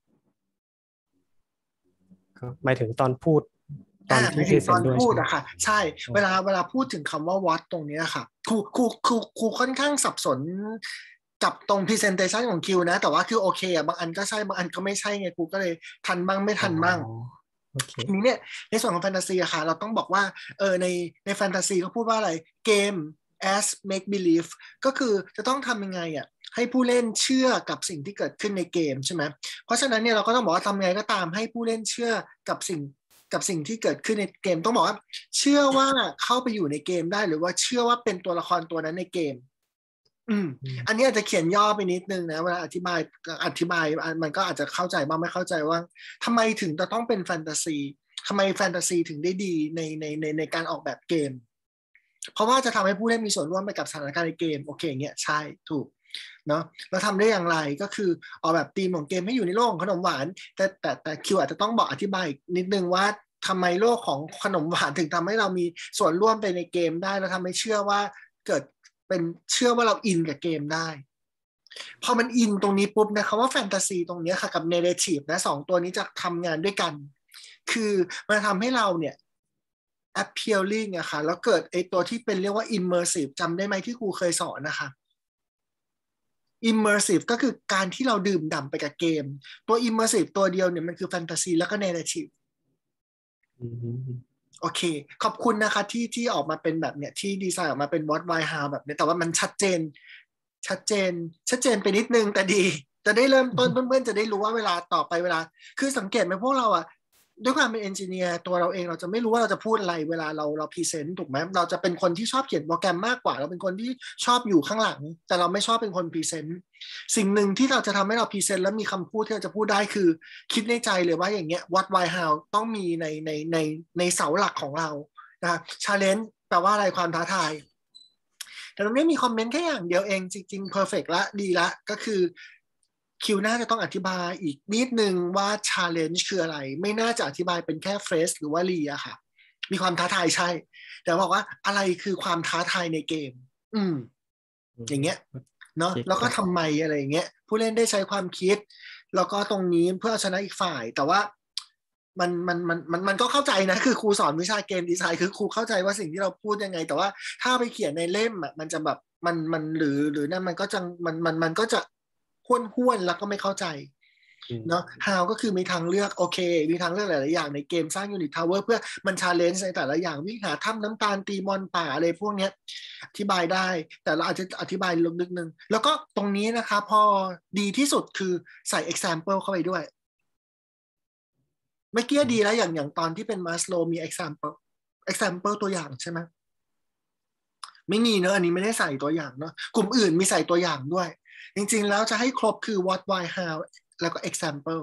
หมายถึงตอนพูดตอนที่ตอนพูดอะค่ะใช่เวลาเวลาพูดถึงคำว่า what ตรงนี้ค่ะครูครูครูครูค่อนข้างสับสนกับตรง presentation ของคิวนะแต่ว่าคือโอเคอะบางอันก็ใช่บางอันก็ไม่ใช่ไงครูก็เลยทันบ้างไม่ทันบ้างทีนี้เนี่ยในส่วนของแฟนตาซีอะค่ะเราต้องบอกว่าเออในในแฟนตาซีเขาพูดว่าอะไรเกม as make believe ก็คือจะต้องทำยังไงอะให้ผู้เล่นเชื่อกับสิ่งที่เกิดขึ้นในเกมใช่ไหมเพราะฉะนั้นเนี่ยเราก็ต้องบอกว่าทำไงก็ตามให้ผู้เล่นเชื่อกับสิ่งกับสิ่งที่เกิดขึ้นในเกมต้องบอกว่าเชื่อว่าเข้าไปอยู่ในเกมได้หรือว่าเชื่อว่าเป็นตัวละครตัวนั้นในเกมอืมอันนี้อาจจะเขียนย่อไปนิดนึงนะเวลาอธิบายอธิบายมันก็อาจจะเข้าใจบ้างไม่เข้าใจว่าทำไมถึงจะต้องเป็นแฟนตาซีทำไมแฟนตาซีถึงได้ดีในในในในการออกแบบเกมเพราะว่าจะทำให้ผู้เล่นมีส่วนร่วมไปกับสถานการณ์ในเกมโอเคเงี้ยใช่ถูกเนาะเราทำได้อย่างไรก็คือออกแบบธีมของเกมให้อยู่ในโลกของขนมหวานแต่แต่แต่คิวอาจจะต้องบอกอธิบายนิดนึงว่าทำไมโลกของขนมหวานถึงทำให้เรามีส่วนร่วมไปในเกมได้แล้วทำให้เชื่อว่าเกิดเป็นเชื่อว่าเราอินกับเกมได้พอมันอินตรงนี้ปุ๊บนะคำว่าแฟนตาซีตรงนี้ค่ะกับเนเรทีฟนะสองตัวนี้จะทำงานด้วยกันคือมันทำให้เราเนี่ย appealing อะค่ะแล้วเกิดไอตัวที่เป็นเรียกว่า immersive จำได้ไหมที่ครูเคยสอนนะคะ immersive ก็คือการที่เราดื่มด่ำไปกับเกมตัว immersive ตัวเดียวเนี่ยมันคือแฟนตาซีแล้วก็ narrative โอเคขอบคุณนะคะที่ที่ออกมาเป็นแบบเนี้ยที่ดีไซน์ออกมาเป็น what why how แบบนี้แต่ว่ามันชัดเจนชัดเจนชัดเจนไปนิดนึงแต่ดีจะได้เริ่มต้นเพื่อนๆจะได้รู้ว่าเวลาต่อไปเวลาคือสังเกตไหมพวกเราอะด้วยความเป็นเอนจิเนียร์ตัวเราเองเราจะไม่รู้ว่าเราจะพูดอะไรเวลาเราเราพรีเซนต์ถูกไหมเราจะเป็นคนที่ชอบเขียนโปรแกรมมากกว่าเราเป็นคนที่ชอบอยู่ข้างหลังแต่เราไม่ชอบเป็นคนพรีเซนต์สิ่งหนึ่งที่เราจะทำให้เราพรีเซนต์แล้วมีคำพูดที่เราจะพูดได้คือคิดในใจเลยว่าอย่างเงี้ย what why how ต้องมีในในในในเสาหลักของเรานะ challenge แปลว่าอะไรความท้าทายแต่ตรงนี้มีคอมเมนต์แค่อย่างเดียวเองจริงๆ perfect ละดีละก็คือคิวน่าจะต้องอธิบายอีกนิดนึงว่า challenge คืออะไรไม่น่าจะอธิบายเป็นแค่ phrase หรือว่า รีอะค่ะมีความท้าทายใช่แต่บอกว่าอะไรคือความท้าทายในเกมอืมอย่างเงี้ยเนาะแล้วก็ทำไมอะไรอย่างเงี้ยผู้เล่นได้ใช้ความคิดแล้วก็ตรงนี้เพื่อชนะอีกฝ่ายแต่ว่ามันมันมันมันมันก็เข้าใจนะคือครูสอนวิชาเกมดีไซน์คือครูเข้าใจว่าสิ่งที่เราพูดยังไงแต่ว่าถ้าไปเขียนในเล่มอ่ะมันจะแบบมันมันหรือหรือนั่นมันก็จะมันมันมันก็จะห้วนห้วนแล้วก็ไม่เข้าใจเนาะ how ก็คือมีทางเลือกโอเคมีทางเลือกหลายๆอย่างในเกมสร้าง Unit Tower เพื่อมัน challenge ในแต่ละอย่างวิ่งหาถ้ำน้ำตาลตีมอนป่าอะไรพวกเนี้ยอธิบายได้แต่เราอาจจะอธิบายลึกนิดนึงแล้วก็ตรงนี้นะคะพอดีที่สุดคือใส่ example เข้าไปด้วยเมื่อกี้ดีแล้วอย่างอย่างตอนที่เป็น Maslow มี example example ตัวอย่างใช่ไหมไม่มีเนอะอันนี้ไม่ได้ใส่ตัวอย่างเนอะกลุ่มอื่นมีใส่ตัวอย่างด้วยจริงๆแล้วจะให้ครบคือ what why how แล้วก็ example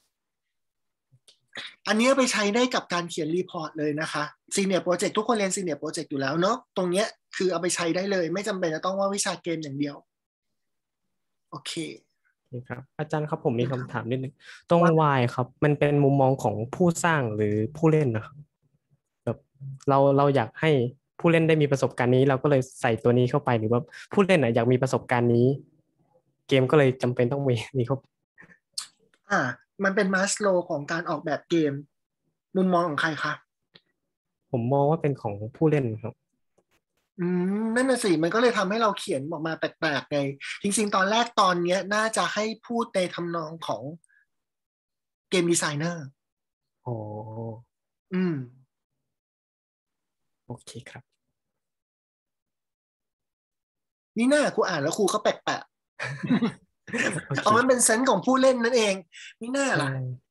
อันนี้ไปใช้ได้กับการเขียนรีพอร์ตเลยนะคะ Senior Project ทุกคนเรียน Senior Project อยู่แล้วเนาะตรงเนี้ยคือเอาไปใช้ได้เลยไม่จำเป็นจะต้องว่าวิชาเกมอย่างเดียวโอเคครับอาจารย์ครับผมมีคำถามนิดนึงตรง why ครับมันเป็นมุมมองของผู้สร้างหรือผู้เล่นนะครับแบบเราเราอยากให้ผู้เล่นได้มีประสบการณ์นี้เราก็เลยใส่ตัวนี้เข้าไปหรือว่าผู้เล่นอยากมีประสบการณ์นี้เกมก็เลยจำเป็นต้องมีนี่ครับอ่ามันเป็นมาสโลของการออกแบบเกมมุมมองของใครคะผมมองว่าเป็นของผู้เล่นครับอืมนั่นน่ะสิมันก็เลยทำให้เราเขียนออกมาแปลกๆไงจริงๆตอนแรกตอนเนี้ยน่าจะให้พูดในทำนองของเกมดีไซเนอร์อ๋ออืมโอเคครับนี่น่าครูอ่านแล้วครูก็แปลกๆเอามันเป็นเซนส์ของผู้เล่นนั่นเองนี่น่าล่ะ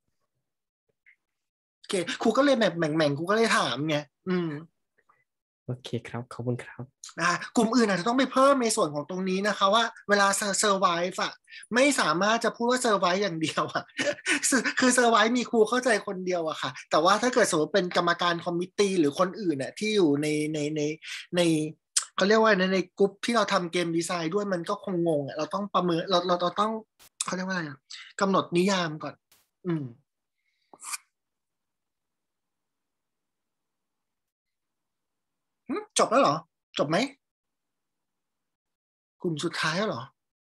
โอเคครูก็เลยแบบแหม่งๆครูก็เลยถามไงอืมโอเคครับขอบคุณครับนะกลุ่มอื่นอาจจะต้องไปเพิ่มในส่วนของตรงนี้นะคะว่าเวลาเซอร์ไวฟ์อะไม่สามารถจะพูดว่าเซอร์ไวฟ์อย่างเดียวอะคือเซอร์ไวฟ์มีครูเข้าใจคนเดียวอะค่ะแต่ว่าถ้าเกิดสมมติเป็นกรรมการคอมมิตตี้หรือคนอื่นอะที่อยู่ในในในในเขาเรียกว่าในในกลุ่มที่เราทำเกมดีไซน์ด้วยมันก็คงงงอะเราต้องประเมินเราเราเราต้องเขาเรียกว่าอะไรอะกำหนดนิยามก่อนอืมจบแล้วเหรอจบไหมกลุ่มสุดท้ายแล้วเหรอ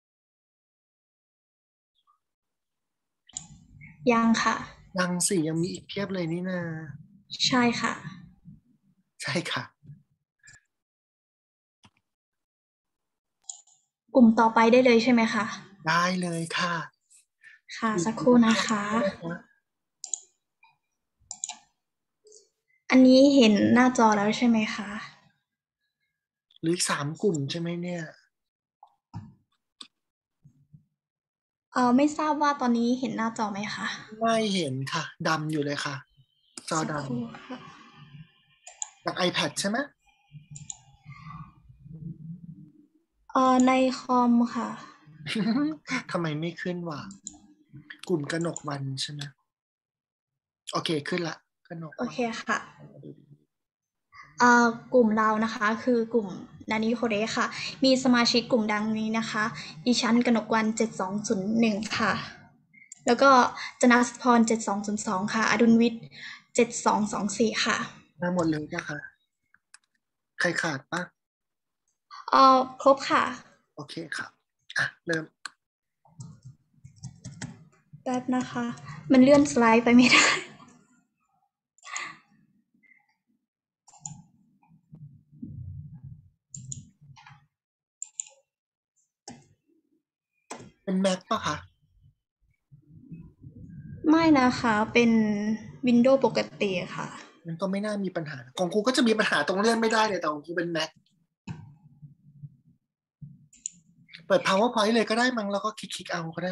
ยังค่ะยังสิยังมีอีกเพียบเลยนี่นาใช่ค่ะใช่ค่ะกลุ่มต่อไปได้เลยใช่ไหมคะได้เลยค่ะค่ะสักครู่นะคะอันนี้เห็นหน้าจอแล้วใช่ไหมคะหรือสามกลุ่มใช่ไหมเนี่ยเออไม่ทราบว่าตอนนี้เห็นหน้าจอไหมคะไม่เห็นค่ะดำอยู่เลยค่ะจอดำจาก iPad ใช่ไหมเออในคอมค่ะทำไมไม่ขึ้นวะกลุ่มกนกวันใช่ไหมโอเคขึ้นละกนกโอเคค่ะเอ่อกลุ่มเรานะคะคือกลุ่มนานิโคเรค่ะมีสมาชิกกลุ่มดังนี้นะคะดิฉันกนกวันเจ็ดสองศูนย์หนึ่งค่ะแล้วก็จนัสพรเจ็ดสองศูนย์สองค่ะอดุลวิทย์เจ็ดสองสองสี่ค่ะมาหมดเลยจ้ะค่ะใครขาดปะเอ่อครบค่ะโอเคค่ะอ่ะเริ่มแป๊บนะคะมันเลื่อนสไลด์ไปไม่ได้เป็นแม็กปะคะไม่นะคะเป็นวินโดว์ปกติค่ะมันก็ไม่น่ามีปัญหาของครูก็จะมีปัญหาตรงเลื่อนไม่ได้เลยแต่ของครูเป็นแม็กเปิด PowerPoint เลยก็ได้มั้งแล้วก็คลิกๆเอาก็ได้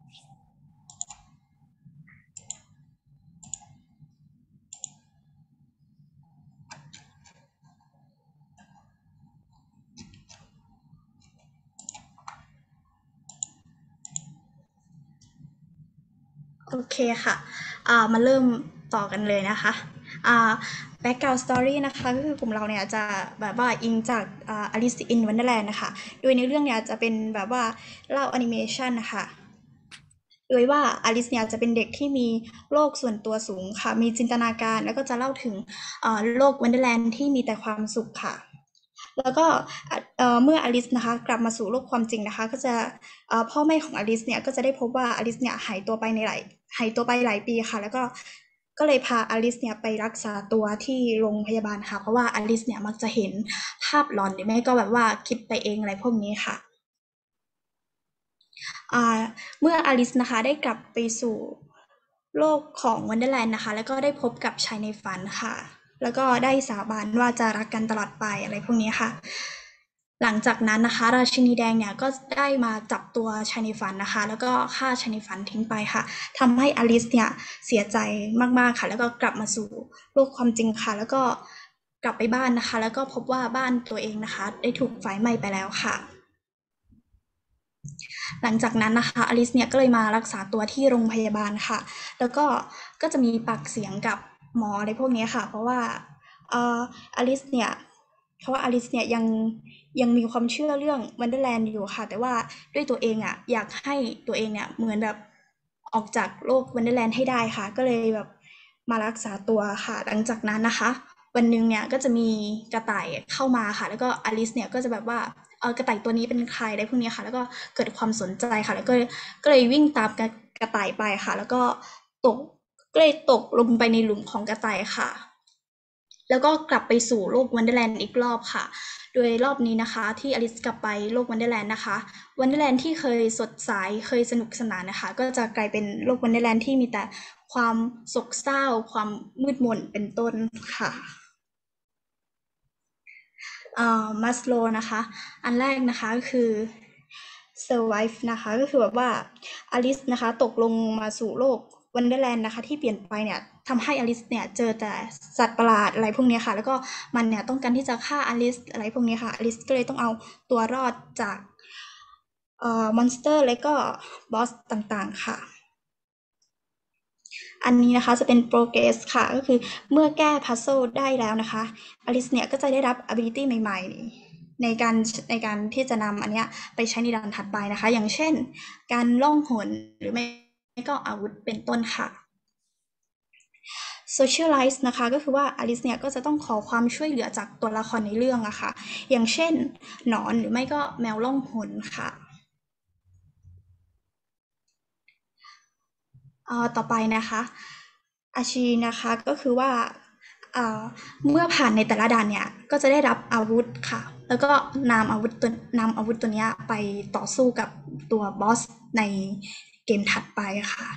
โอเคค่ะอ่ามาเริ่มต่อกันเลยนะคะอ่า background story นะคะก็คือกลุ่มเราเนี่ยจะแบบว่าอิงจากอ่า Alice in Wonderland นะคะโดยในเรื่องเนี่ยจะเป็นแบบว่าเล่าแอนิเมชันนะคะโดยว่าอลิซเนี่ยจะเป็นเด็กที่มีโลกส่วนตัวสูงค่ะมีจินตนาการแล้วก็จะเล่าถึงโลก Wonderland ที่มีแต่ความสุขค่ะแล้วก็เมื่ออลิซนะคะกลับมาสู่โลกความจริงนะคะก็จะพ่อแม่ของอลิซเนี่ยก็จะได้พบว่าอลิซเนี่ยหายตัวไปในหลายหายตัวไปหลายปีค่ะแล้วก็ก็เลยพาอลิซเนี่ยไปรักษาตัวที่โรงพยาบาลค่ะเพราะว่าอลิซเนี่ยมักจะเห็นภาพหลอนหรือไม่ก็แบบว่าคิดไปเองอะไรพวกนี้ค่ะเมื่ออลิซนะคะได้กลับไปสู่โลกของวันเดอร์แลนด์นะคะแล้วก็ได้พบกับชายในฝันค่ะแล้วก็ได้สาบานว่าจะรักกันตลอดไปอะไรพวกนี้ค่ะหลังจากนั้นนะคะราชินีแดงเนี่ยก็ได้มาจับตัวชายในฝันนะคะแล้วก็ฆ่าชายในฝันทิ้งไปค่ะทำให้อลิซเนี่ยเสียใจมากๆค่ะแล้วก็กลับมาสู่โลกความจริงค่ะแล้วก็กลับไปบ้านนะคะแล้วก็พบว่าบ้านตัวเองนะคะได้ถูกไฟไหม้ไปแล้วค่ะหลังจากนั้นนะคะอลิซเนี่ยก็เลยมารักษาตัวที่โรงพยาบาลค่ะแล้วก็ก็จะมีปากเสียงกับหมออะไรพวกนี้ค่ะเพราะว่าเอ่ออลิซเนี่ยเพราะว่าอลิซเนี่ยยังยังมีความเชื่อเรื่องวันเดอร์แลนด์อยู่ค่ะแต่ว่าด้วยตัวเองอ่ะอยากให้ตัวเองเนี่ยเหมือนแบบออกจากโลกวันเดอร์แลนด์ให้ได้ค่ะก็เลยแบบมารักษาตัวค่ะหลังจากนั้นนะคะวันนึงเนี่ยก็จะมีกระต่ายเข้ามาค่ะแล้วก็อลิซเนี่ยก็จะแบบว่าเออกระต่ายตัวนี้เป็นใครอะไรพวกนี้ค่ะแล้วก็เกิดความสนใจค่ะแล้วก็ก็เลยวิ่งตามกระกระต่ายไปค่ะแล้วก็ตกก็เลยตกลงไปในหลุมของกระต่ายค่ะแล้วก็กลับไปสู่โลกวันเดอร์แลนด์อีกรอบค่ะโดยรอบนี้นะคะที่อลิซกลับไปโลกวันเดอร์แลนด์นะคะวันเดอร์แลนด์ที่เคยสดใสเคยสนุกสนานนะคะก็จะกลายเป็นโลกวันเดอร์แลนด์ที่มีแต่ความโศกเศร้าความมืดมนเป็นต้นค่ะมัสโลนะคะอันแรกนะคะก็คือ survive นะคะก็คือแบบว่าอลิซนะคะตกลงมาสู่โลกวันเดอร์แลนด์นะคะที่เปลี่ยนไปเนี่ยทำให้อลิซเนี่ยเจอแต่สัตว์ประหลาดอะไรพวกนี้ค่ะแล้วก็มันเนี่ยต้องการที่จะฆ่าอลิซอะไรพวกนี้ค่ะอลิซก็เลยต้องเอาตัวรอดจากเอ่อมอนสเตอร์และก็บอสต่างๆค่ะอันนี้นะคะจะเป็น progress ค่ะก็คือเมื่อแก้ puzzle ได้แล้วนะคะอลิซเนี่ยก็จะได้รับ ability ใหม่ๆในการในการที่จะนำอันเนี้ยไปใช้ในด่านถัดไปนะคะอย่างเช่นการล่องหนหรือไม่ก็อาวุธเป็นต้นค่ะ socialize นะคะก็คือว่าอลิซเนี่ยก็จะต้องขอความช่วยเหลือจากตัวละครในเรื่องอะค่ะอย่างเช่นหนอนหรือไม่ก็แมวล่องหนค่ะเอ่อต่อไปนะคะอาชีนะคะก็คือว่าเอ่อเมื่อผ่านในแต่ละด่านเนี่ยก็จะได้รับอาวุธค่ะแล้วก็นำอาวุธตัวนำอาวุธตัวนี้ไปต่อสู้กับตัวบอสในเกมถัดไปค่ะ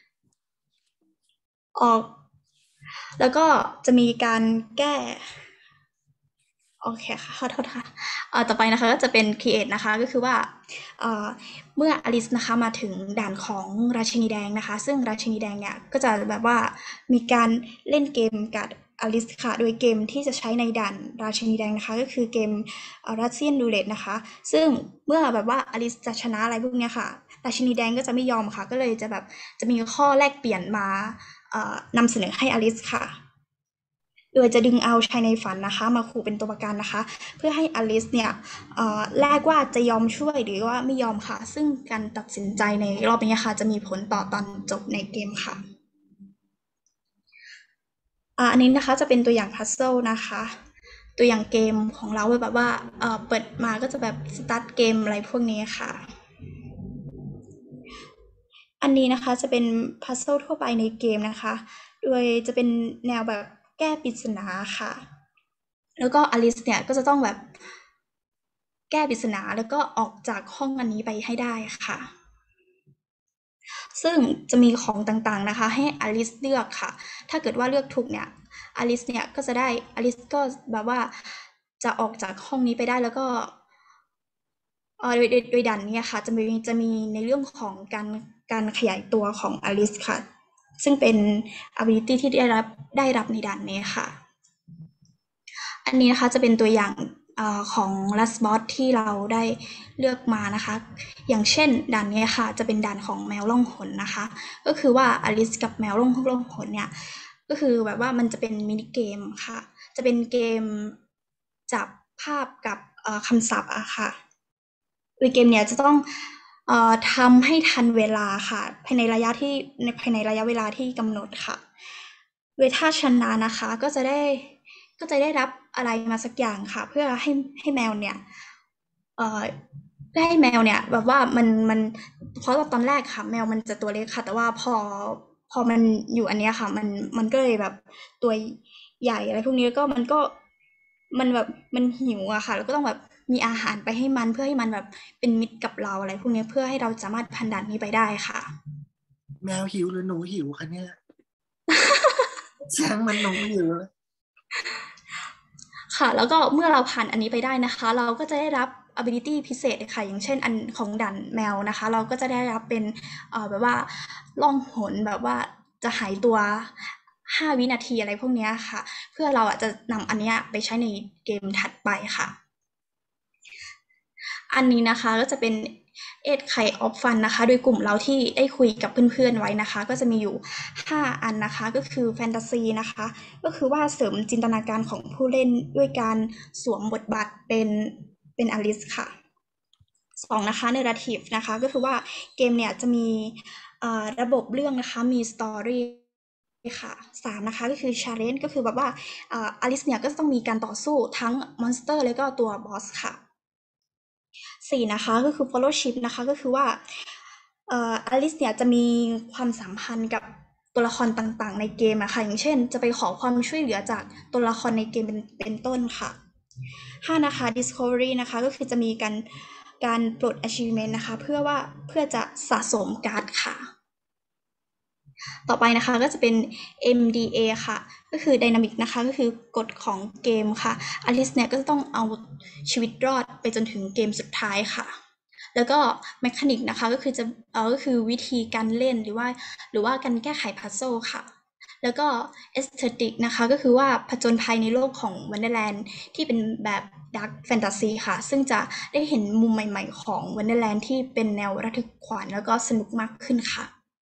ออกแล้วก็จะมีการแก้โอเคค่ะขอโทษค่ะเอ่อต่อไปนะคะก็จะเป็น create นะคะก็คือว่าเอ่อเมื่ออลิซนะคะมาถึงด่านของราชินีแดงนะคะซึ่งราชินีแดงเนี่ยก็จะแบบว่ามีการเล่นเกมกับอลิซค่ะโดยเกมที่จะใช้ในด่านราชินีแดงนะคะก็คือเกม Russian Roulette นะคะซึ่งเมื่อแบบว่าอลิซจะชนะอะไรพวกนี้ค่ะราชินีแดงก็จะไม่ยอมค่ะก็เลยจะแบบจะมีข้อแลกเปลี่ยนมาเอ่อนำเสนอให้อลิซค่ะโดยจะดึงเอาชายในฝันนะคะมาขู่เป็นตัวประกันนะคะเพื่อให้อลิซเนี่ยแลกว่าจะยอมช่วยหรือว่าไม่ยอมค่ะซึ่งการตัดสินใจในรอบนี้ค่ะจะมีผลต่อตอนจบในเกมค่ะอันนี้นะคะจะเป็นตัวอย่างพัซเซิลนะคะตัวอย่างเกมของเราแบบว่าเปิดมาก็จะแบบสตาร์ทเกมอะไรพวกนี้ค่ะอันนี้นะคะจะเป็นพัซเซิลทั่วไปในเกมนะคะโดยจะเป็นแนวแบบแก้ปริศนาค่ะแล้วก็อลิซเนี่ยก็จะต้องแบบแก้ปริศนาแล้วก็ออกจากห้องอันนี้ไปให้ได้ค่ะซึ่งจะมีของต่างๆนะคะให้อลิซเลือกค่ะถ้าเกิดว่าเลือกถูกเนี่ยอลิซเนี่ยก็จะได้อลิซก็แบบว่าจะออกจากห้องนี้ไปได้แล้วก็เอ่อโดยโดยด่านนี้ค่ะจะมีจะมีในเรื่องของการการขยายตัวของอลิซค่ะซึ่งเป็น ability ที่ได้รับได้รับในด่านนี้ค่ะอันนี้นะคะจะเป็นตัวอย่างของ last boss ที่เราได้เลือกมานะคะอย่างเช่นด่านนี้ค่ะจะเป็นด่านของแมวล่องหนนะคะก็คือว่าอลิซกับแมวล่องล่องหนเนี่ยก็คือแบบว่ามันจะเป็นมินิเกมค่ะจะเป็นเกมจับภาพกับคำศัพท์อะค่ะโดยเกมเนี่ยจะต้องเอ่อทำให้ทันเวลาค่ะภายในระยะที่ภายในระยะเวลาที่กำหนดค่ะโดยถ้าชนะนะคะก็จะได้ก็จะได้รับอะไรมาสักอย่างค่ะเพื่อให้ให้แมวเนี่ยเอ่อให้แมวเนี่ยแบบว่ามันมันเพราะว่าตอนแรกค่ะแมวมันจะตัวเล็กค่ะแต่ว่าพอพอมันอยู่อันเนี้ยค่ะมันมันก็เลยแบบตัวใหญ่อะไรพวกนี้ก็มันก็มันแบบมันหิวอะค่ะแล้วก็ต้องแบบมีอาหารไปให้มันเพื่อให้มันแบบเป็นมิตรกับเราอะไรพวกนี้เพื่อให้เราสามารถผ่านด่านนี้ไปได้ค่ะแมวหิวหรือหนูหิวคะเนี่ยเสียงมันหนูหิวเลยค่ะแล้วก็เมื่อเราผ่านอันนี้ไปได้นะคะเราก็จะได้รับ ability พิเศษค่ะอย่างเช่นอันของด่านแมวนะคะเราก็จะได้รับเป็นเอ่อแบบว่าล่องหนแบบว่าจะหายตัวห้าวินาทีอะไรพวกนี้ค่ะเพื่อเราอ่ะจะนำอันนี้ไปใช้ในเกมถัดไปค่ะอันนี้นะคะก็จะเป็นเอ็ดไคออฟฟันนะคะโดยกลุ่มเราที่ได้คุยกับเพื่อนๆไว้นะคะก็จะมีอยู่ห้าอันนะคะก็คือแฟนตาซีนะคะก็คือว่าเสริมจินตนาการของผู้เล่นด้วยการสวมบทบาทเป็นเป็นอลิสค่ะสองนะคะเนอราทีฟนะคะก็คือว่าเกมเนี่ยจะมีระบบเรื่องนะคะมีสตอรี่ค่ะสามนะคะก็คือ challenge ก็คือแบบว่าอลิสเนี่ยก็ต้องมีการต่อสู้ทั้งมอนสเตอร์แล้วก็ตัวบอสค่ะสี่นะคะก็คือ fellowship นะคะก็คือว่าอลิสเนี่ยจะมีความสัมพันธ์กับตัวละครต่างๆในเกมนะคะอย่างเช่นจะไปขอความช่วยเหลือจากตัวละครในเกมเป็นเป็นต้นค่ะห้านะคะ discovery นะคะก็คือจะมีการการปลด achievement นะคะเพื่อว่าเพื่อจะสะสมการ์ดค่ะต่อไปนะคะก็จะเป็น เอ็ม ดี เอ ค่ะก็คือ Dynamic นะคะก็คือกฎของเกมค่ะอลิสเนี่ยก็จะต้องเอาชีวิตรอดไปจนถึงเกมสุดท้ายค่ะแล้วก็ Mechanic นะคะก็คือจะเออก็คือวิธีการเล่นหรือว่าหรือว่าการแก้ไขพัซเซิลค่ะแล้วก็ Aesthetic นะคะก็คือว่าผจญภัยในโลกของ Wonderland ที่เป็นแบบ Dark Fantasy ค่ะซึ่งจะได้เห็นมุมใหม่ๆของ Wonderland ที่เป็นแนวระทึกขวัญแล้วก็สนุกมากขึ้นค่ะ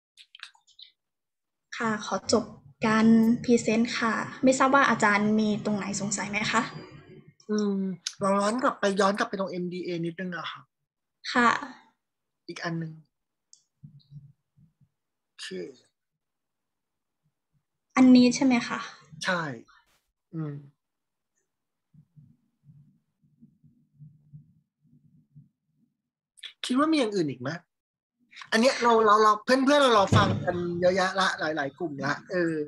ค่ะขอจบการพรีเซนต์ค่ะไม่ทราบว่าอาจารย์มีตรงไหนสงสัยไหมคะอืมลองย้อนกลับไปย้อนกลับไปตรง เอ็ม ดี เอ นิดนึงอะค่ะค่ะอีกอันนึงคืออันนี้ใช่ไหมคะใช่อืมคิดว่ามีอย่างอื่นอีกไหมอันเนี้ยเราเราเราเพื่อนเพื่อนเราเราฟังกันเยอะแยะละหลายๆกลุ่มละเออ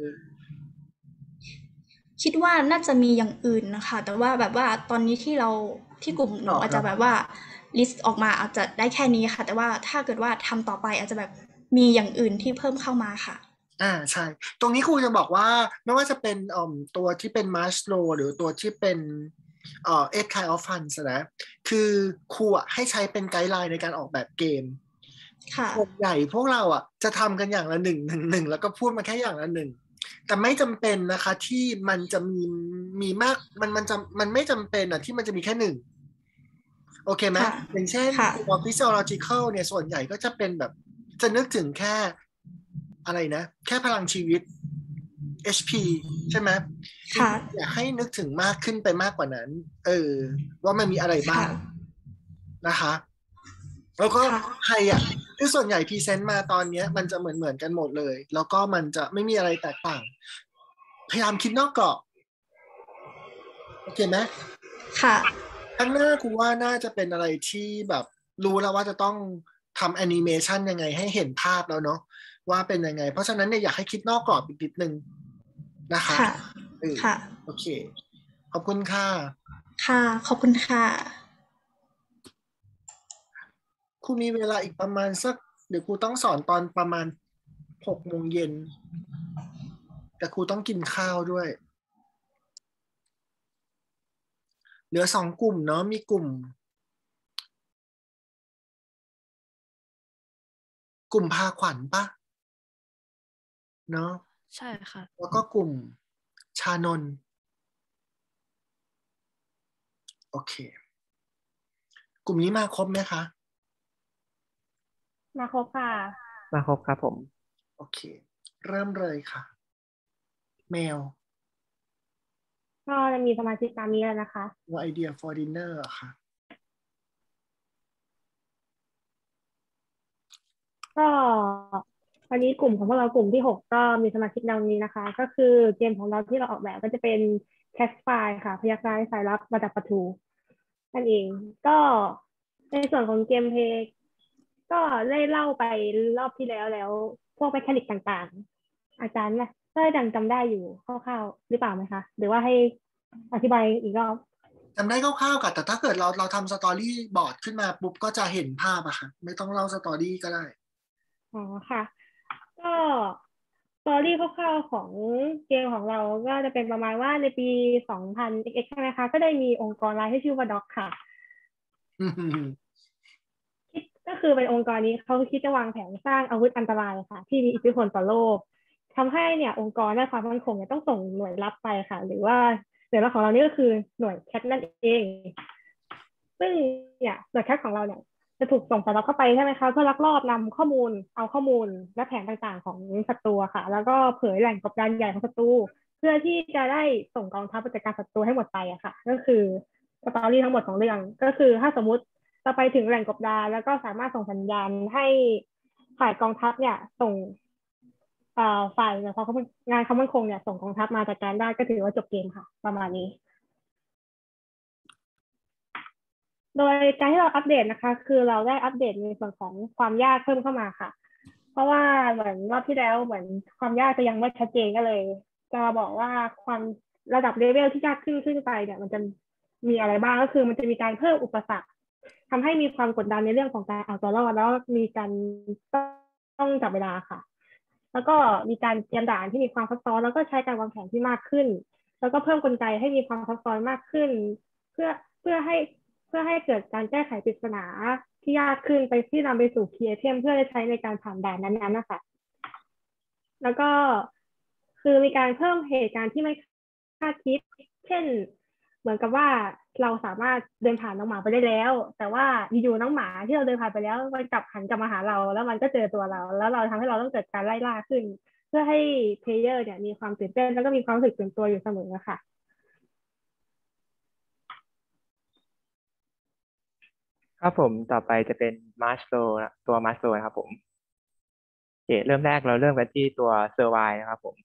คิดว่าน่าจะมีอย่างอื่นนะคะแต่ว่าแบบว่าตอนนี้ที่เราที่กลุ่มหนูอาจจะแบบว่าลิสต์ออกมาอาจจะได้แค่นี้ค่ะแต่ว่าถ้าเกิดว่าทำต่อไปอาจจะแบบมีอย่างอื่นที่เพิ่มเข้ามาค่ะอ่าใช่ตรงนี้ครูจะบอกว่าไม่ว่าจะเป็นอ่อตัวที่เป็นมาสโลหรือตัวที่เป็นเอ่อเอ็ดไคออฟฟันนะคือครูอ่ะให้ใช้เป็นไกด์ไลน์ในการออกแบบเกมส่วนใหญ่พวกเราอ่ะจะทำกันอย่างละหนึ่งหนึ่งหนึ่งแล้วก็พูดมาแค่อย่างละหนึ่งแต่ไม่จำเป็นนะคะที่มันจะมีมีมากมันมันจะมันไม่จำเป็นอ่ะที่มันจะมีแค่หนึ่งโอเคไหมอย่างเช่นตัว physiological เนี่ยส่วนใหญ่ก็จะเป็นแบบจะนึกถึงแค่อะไรนะแค่พลังชีวิต เอช พี ใช่ไหมค่ะอยากให้นึกถึงมากขึ้นไปมากกว่านั้นเออว่ามันมีอะไรบ้างนะคะแล้วก็ใครอ่ะคือส่วนใหญ่พรีเซนต์มาตอนนี้มันจะเหมือนเหมือนกันหมดเลยแล้วก็มันจะไม่มีอะไรแตกต่างพยายามคิดนอกกรอบโอเคไหมค่ะข้างหน้ากูว่าน่าจะเป็นอะไรที่แบบรู้แล้วว่าจะต้องทำแอนิเมชันยังไงให้เห็นภาพแล้วเนาะว่าเป็นยังไงเพราะฉะนั้นเนี่ยอยากให้คิดนอกกรอบอีกนิดนึงนะคะค่ะค่ะโอเคขอบคุณค่ะค่ะขอบคุณค่ะครูมีเวลาอีกประมาณสักเดี๋ยวครูต้องสอนตอนประมาณหกโมงเย็นแต่ครูต้องกินข้าวด้วยเหลือสองกลุ่มเนาะมีกลุ่มกลุ่มพาขวัญปะเนาะใช่ค่ะแล้วก็กลุ่มชานนท์โอเคกลุ่มนี้มาครบไหมคะมาครบค่ะมาครบครับผมโอเคเริ่มเลยค่ะแมวก็จะมีสมาชิกตามนี้แล้วนะคะว่าไอเดีย for dinner อะค่ะก็วันนี้กลุ่มของพวกเรากลุ่มที่หกก็มีสมาชิกดังนี้นะคะก็คือเกมของเราที่เราออกแบบก็จะเป็น Catch Fly ค่ะพยักร้ายสายลับมาจากปะทูนั่นเองก็ในส่วนของเกมเพลย์ก็ได้เล่าไปรอบที่แล้วแล้วพวกแมคานิกต่างๆอาจารย์นะก็ยังจำได้อยู่คร่าวๆหรือเปล่าไหมคะหรือว่าให้อธิบายอีกรอบจำได้คร่าวๆกันแต่ถ้าเกิดเราเราทำสตอรี่บอร์ดขึ้นมาปุ๊บก็จะเห็นภาพอะค่ะไม่ต้องเล่าสตอรี่ก็ได้อ๋อค่ะก็สตอรี่คร่าวๆของเกมของเราก็จะเป็นประมาณว่าในปีสองพัน เอ็กซ์ เอ็กซ์ ใช่ไหมคะก็ได้มีองค์กรรายที่ชื่อว่าด็อกค่ะก็คือเป็นองค์กรนี้เขาคิดจะวางแผนสร้างอาวุธอันตรายค่ะที่มีอิทธิพลต่อโลกทำให้เนี่ยองค์กรด้านความมั่นคงเนี่ยต้องส่งหน่วยลับไปค่ะหรือว่าหน่วยลับของเรานี่ก็คือหน่วยแคทนั่นเองซึ่งเนี่ยหน่วยแคทของเราเนี่ยจะถูกส่งสายลับเข้าไปใช่ไหมคะเพื่อลักลอบนำข้อมูลเอาข้อมูลและแผนต่างๆของศัตรูค่ะแล้วก็เผยแหล่งกบดานใหญ่ของศัตรูเพื่อที่จะได้ส่งกองทัพไปจัดการศัตรูให้หมดไปอะค่ะก็คือสตอรี่ทั้งหมดของเรื่องก็คือถ้าสมมุติเราไปถึงแหล่งกบดานแล้วก็สามารถส่งสัญญาณให้ฝ่ายกองทัพเนี่ยส่งฝ่ายงานความมั่นคงเนี่ยส่งกองทัพมาจัดการได้ก็ถือว่าจบเกมค่ะประมาณนี้โดยการที่เราอัปเดตนะคะคือเราได้อัปเดตในส่วนของความยากเพิ่มเข้ามาค่ะเพราะว่าเหมือนรอบที่แล้วเหมือนความยากจะยังไม่ชัดเจนก็เลยจะมาบอกว่าความระดับเลเวลที่ยากขึ้นขึ้นไปเนี่ยมันจะมีอะไรบ้างก็คือมันจะมีการเพิ่มอุปสรรคทำให้มีความกดดันในเรื่องของการเอาตัวรอดแล้วมีการต้องจับเวลาค่ะแล้วก็มีการเตรียมด่านที่มีความซับซ้อนแล้วก็ใช้การวางแผนที่มากขึ้นแล้วก็เพิ่มกลไกให้มีความซับซ้อนมากขึ้นเพื่อเพื่อให้เพื่อให้เกิดการแก้ไขปริศนาที่ยากขึ้นไปที่นำไปสู่คีย์ไอเทมเพื่อใช้ในการผ่านด่านนั้นๆนะคะแล้วก็คือมีการเพิ่มเหตุการณ์ที่ไม่คาดคิดเช่นเหมือนกับว่าเราสามารถเดินผ่านน้องหมาไปได้แล้วแต่ว่าอยู่ๆน้องหมาที่เราเดินผ่านไปแล้วมันกลับหันกลับมาหาเราแล้วมันก็เจอตัวเราแล้วเราทำให้เราต้องเกิดการไล่ล่าขึ้นเพื่อให้เพลเยอร์เนี่ยมีความตื่นเต้นแล้วก็มีความรู้สึกตื่นตัวอยู่เสมอค่ะครับผมต่อไปจะเป็นมาสโลตัวมาสโลนะครับผมโอเคเริ่มแรกเราเริ่มกันที่ตัวเซอร์ไวนะครับผม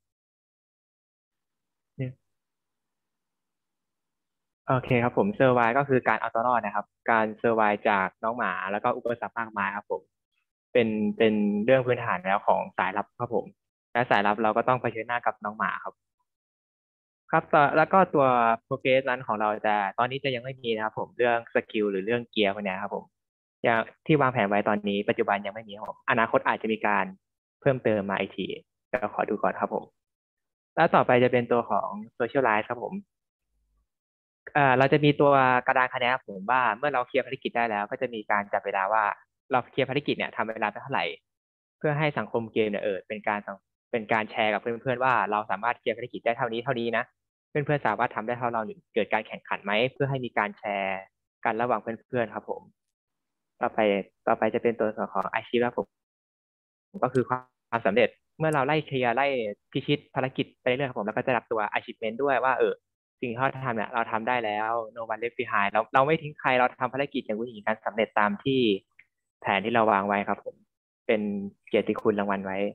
โอเคครับผมเซอร์ไวก็คือการเอาตัวรอดนะครับการเซอร์ไวจากน้องหมาแล้วก็อุปสรรคมากมายครับผมเป็นเป็นเรื่องพื้นฐานแล้วของสายลับครับผมและสายลับเราก็ต้องเผชิญหน้ากับน้องหมาครับครับต่อแล้วก็ตัวโปรเกรสนั้นของเราจะตอนนี้จะยังไม่มีนะครับผมเรื่องสกิลหรือเรื่องเกียร์พวกนี้ครับผมอย่างที่วางแผนไว้ตอนนี้ปัจจุบันยังไม่มีครับอนาคตอาจจะมีการเพิ่มเติมมาอีกทีเดี๋ยวขอดูก่อนครับผมแล้วต่อไปจะเป็นตัวของ Socialize ครับผมเอ่อเราจะมีตัวกระดานคะแนนครับผมว่าเมื่อเราเคลียร์ภารกิจได้แล้วก็จะมีการจับเวลาว่าเราเคลียร์ภารกิจเนี่ยทำเวลาไปเท่าไหร่เพื่อให้สังคมเกมเนี่ยเออเป็นการเป็นการแชร์กับเพื่อนๆว่าเราสามารถเคลียร์ภารกิจได้เท่านี้เท่านี้นะเพื่อนๆสามารถทำได้เท่าเราเกิดการแข่งขันไหมเพื่อให้มีการแชร์กันระหว่างเพื่อนๆครับผมต่อไปต่อไปจะเป็นตัวส่วนของอาชีพครับผมก็คือความสำเร็จเมื่อเราไล่เคลียร์ไล่พิชิตภารกิจไปเรื่อยๆครับผมแล้วก็จะรับตัว achievement ด้วยว่าเออสิ่งที่เราทำเนี่ยเราทำได้แล้ว no one left behind เราเราไม่ทิ้งใครเราทำภารกิจอย่างวุ่นวายการสำเร็จตามที่แผนที่เราวางไว้ครับผมเป็นเกียรติคุณรางวัลไว้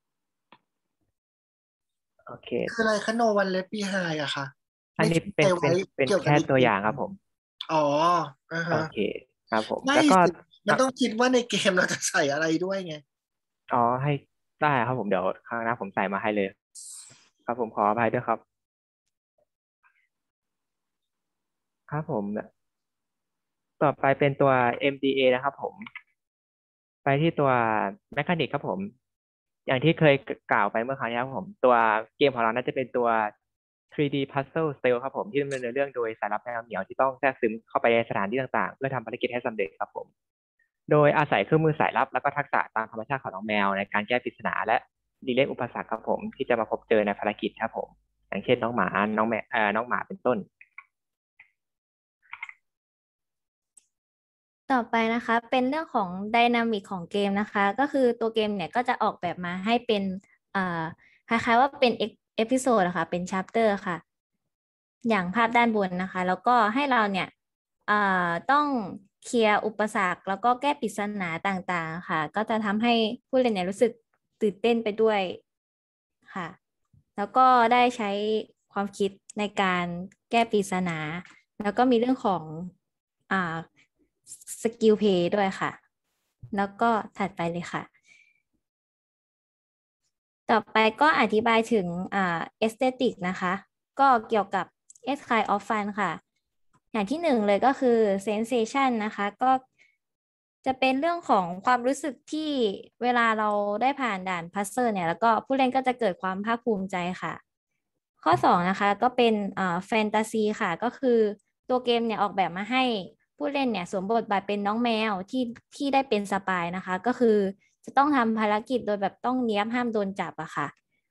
โอเคคืออะไรคะ no one left behind อะคะอันนี้เป็นเป็นเป็นแค่ตัวอย่างครับผมอ๋ออ่าฮะโอเคครับผมแล้วก็มันต้องคิดว่าในเกมเราจะใส่อะไรด้วยไงอ๋อให้ได้ครับผมเดี๋ยวครั้งหน้าผมใส่มาให้เลยครับผมขออภัยด้วยครับครับผมต่อไปเป็นตัว เอ็ม ดี เอ นะครับผมไปที่ตัว Mechanic ครับผมอย่างที่เคยกล่าวไปเมื่อครั้งที่แล้วผมตัวเกมของเราน่าจะเป็นตัว ทรี ดี Puzzle Style ครับผมที่ดำเนินเรื่องโดยสายลับแนวเหนียวที่ต้องแทรกซึมเข้าไปในสถานที่ต่างๆเพื่อทำภารกิจให้สำเร็จครับผมโดยอาศัยเครื่องมือสายลับและก็ทักษะตามธรรมชาติของน้องแมวในการแก้ปริศนาและดีเลย์อุปสรรคครับผมที่จะมาพบเจอในภารกิจครับผมอย่างเช่นน้องหมาน้องแมวเอ่อน้องหมาเป็นต้นต่อไปนะคะเป็นเรื่องของไดนามิกของเกมนะคะก็คือตัวเกมเนี่ยก็จะออกแบบมาให้เป็นอ่าคล้ายๆว่าเป็นเอพิโซดนะคะเป็นชัปเตอร์ค่ะอย่างภาพด้านบนนะคะแล้วก็ให้เราเนี่ยอ่าต้องเคลียร์อุปสรรคแล้วก็แก้ปริศนาต่างๆค่ะก็จะทำให้ผู้เล่นเนี่ยรู้สึกตื่นเต้นไปด้วยค่ะแล้วก็ได้ใช้ความคิดในการแก้ปริศนาแล้วก็มีเรื่องของอ่าสกิลเพย์ด้วยค่ะแล้วก็ถัดไปเลยค่ะต่อไปก็อธิบายถึงอ่าเอสเธติกนะคะก็เกี่ยวกับ S kind of fun ค่ะอย่างที่หนึ่งเลยก็คือ sensation นะคะก็จะเป็นเรื่องของความรู้สึกที่เวลาเราได้ผ่านด่านพัซเซิลเนี่ยแล้วก็ผู้เล่นก็จะเกิดความภาคภูมิใจค่ะข้อสองนะคะก็เป็นอ่าแฟนตาซีค่ะก็คือตัวเกมเนี่ยออกแบบมาให้ผู้เล่นเนี่ยสวมบทบาทเป็นน้องแมวที่ที่ได้เป็นสปายนะคะก็คือจะต้องทำภารกิจโดยแบบต้องเนี๊ยบห้ามโดนจับอะค่ะ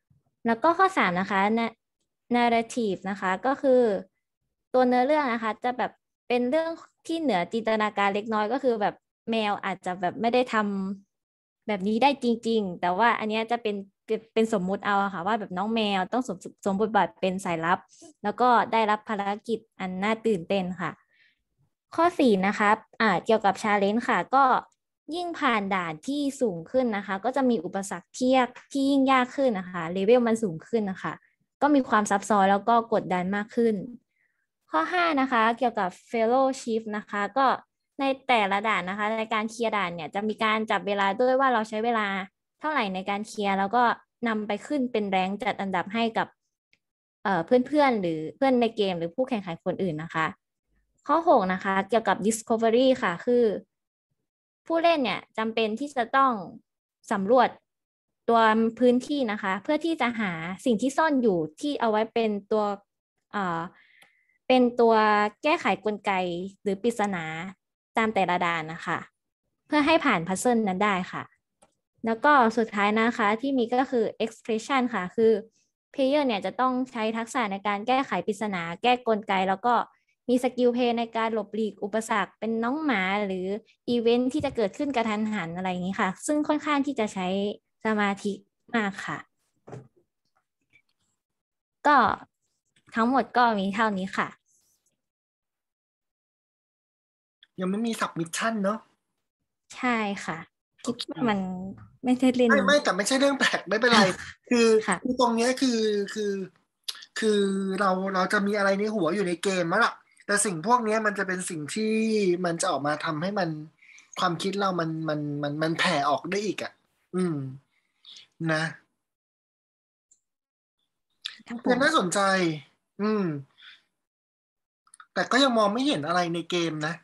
แล้วก็ข้อสามนะคะ narrative นะคะก็คือตัวเนื้อเรื่องนะคะจะแบบเป็นเรื่องที่เหนือจินตนาการเล็กน้อยก็คือแบบแมวอาจจะแบบไม่ได้ทำแบบนี้ได้จริงๆแต่ว่าอันนี้จะเป็นเป็นสมมุติเอาค่ะว่าแบบน้องแมวต้องสมสมบทบาทเป็นสายลับแล้วก็ได้รับภารกิจอันน่าตื่นเต้นค่ะข้อสี่นะคะอ่าเกี่ยวกับชาเลนจ์ค่ะก็ยิ่งผ่านด่านที่สูงขึ้นนะคะก็จะมีอุปสรรคที่ยากที่ยิ่งยากขึ้นนะคะเลเวลมันสูงขึ้นนะคะก็มีความซับซ้อนแล้วก็กดดันมากขึ้นข้อห้านะคะเกี่ยวกับ fellowship นะคะก็ในแต่ละด่านนะคะในการเคลียร์ด่านเนี่ยจะมีการจับเวลาด้วยว่าเราใช้เวลาเท่าไหร่ในการเคลียร์แล้วก็นำไปขึ้นเป็นแรงจัดอันดับให้กับเอ่อเพื่อนๆหรือเพื่อนในเกมหรือผู้แข่งขันคนอื่นนะคะข้อหกนะคะเกี่ยวกับ discovery ค่ะคือผู้เล่นเนี่ยจำเป็นที่จะต้องสำรวจตัวพื้นที่นะคะเพื่อที่จะหาสิ่งที่ซ่อนอยู่ที่เอาไว้เป็นตัวเอ่อเป็นตัวแก้ไขกลไกหรือปริศนาตามแต่ละด่านนะคะเพื่อให้ผ่านพัซเซิลนั้นได้ค่ะแล้วก็สุดท้ายนะคะที่มีก็คือ expression ค่ะคือเพลเยอร์เนี่ยจะต้องใช้ทักษะในการแก้ไขปริศนาแก้กลไกแล้วก็มีสกิลเพลย์ในการหลบหลีกอุปสรรคเป็นน้องหมาหรืออีเวนท์ที่จะเกิดขึ้นกระทันหันอะไรอย่างนี้ค่ะซึ่งค่อนข้างที่จะใช้สมาธิมากค่ะก็ทั้งหมดก็มีเท่านี้ค่ะยังไม่มีสับมิชชั่นเนาะใช่ค่ะคิดว่ามันไม่ใช่เล่นไม่ไม่แต่ไม่ใช่เรื่องแปลกไม่เป็นไรคือคือตรงนี้คือคือคือเราเราจะมีอะไรในหัวอยู่ในเกมมั้งล่ะแต่สิ่งพวกนี้มันจะเป็นสิ่งที่มันจะออกมาทำให้มันความคิดเรามันมันมันมันแผ่ออกได้อีกอ่ะอืมนะเป็นน่าสนใจอืมแต่ก็ยังมองไม่เห็นอะไรในเกมนะ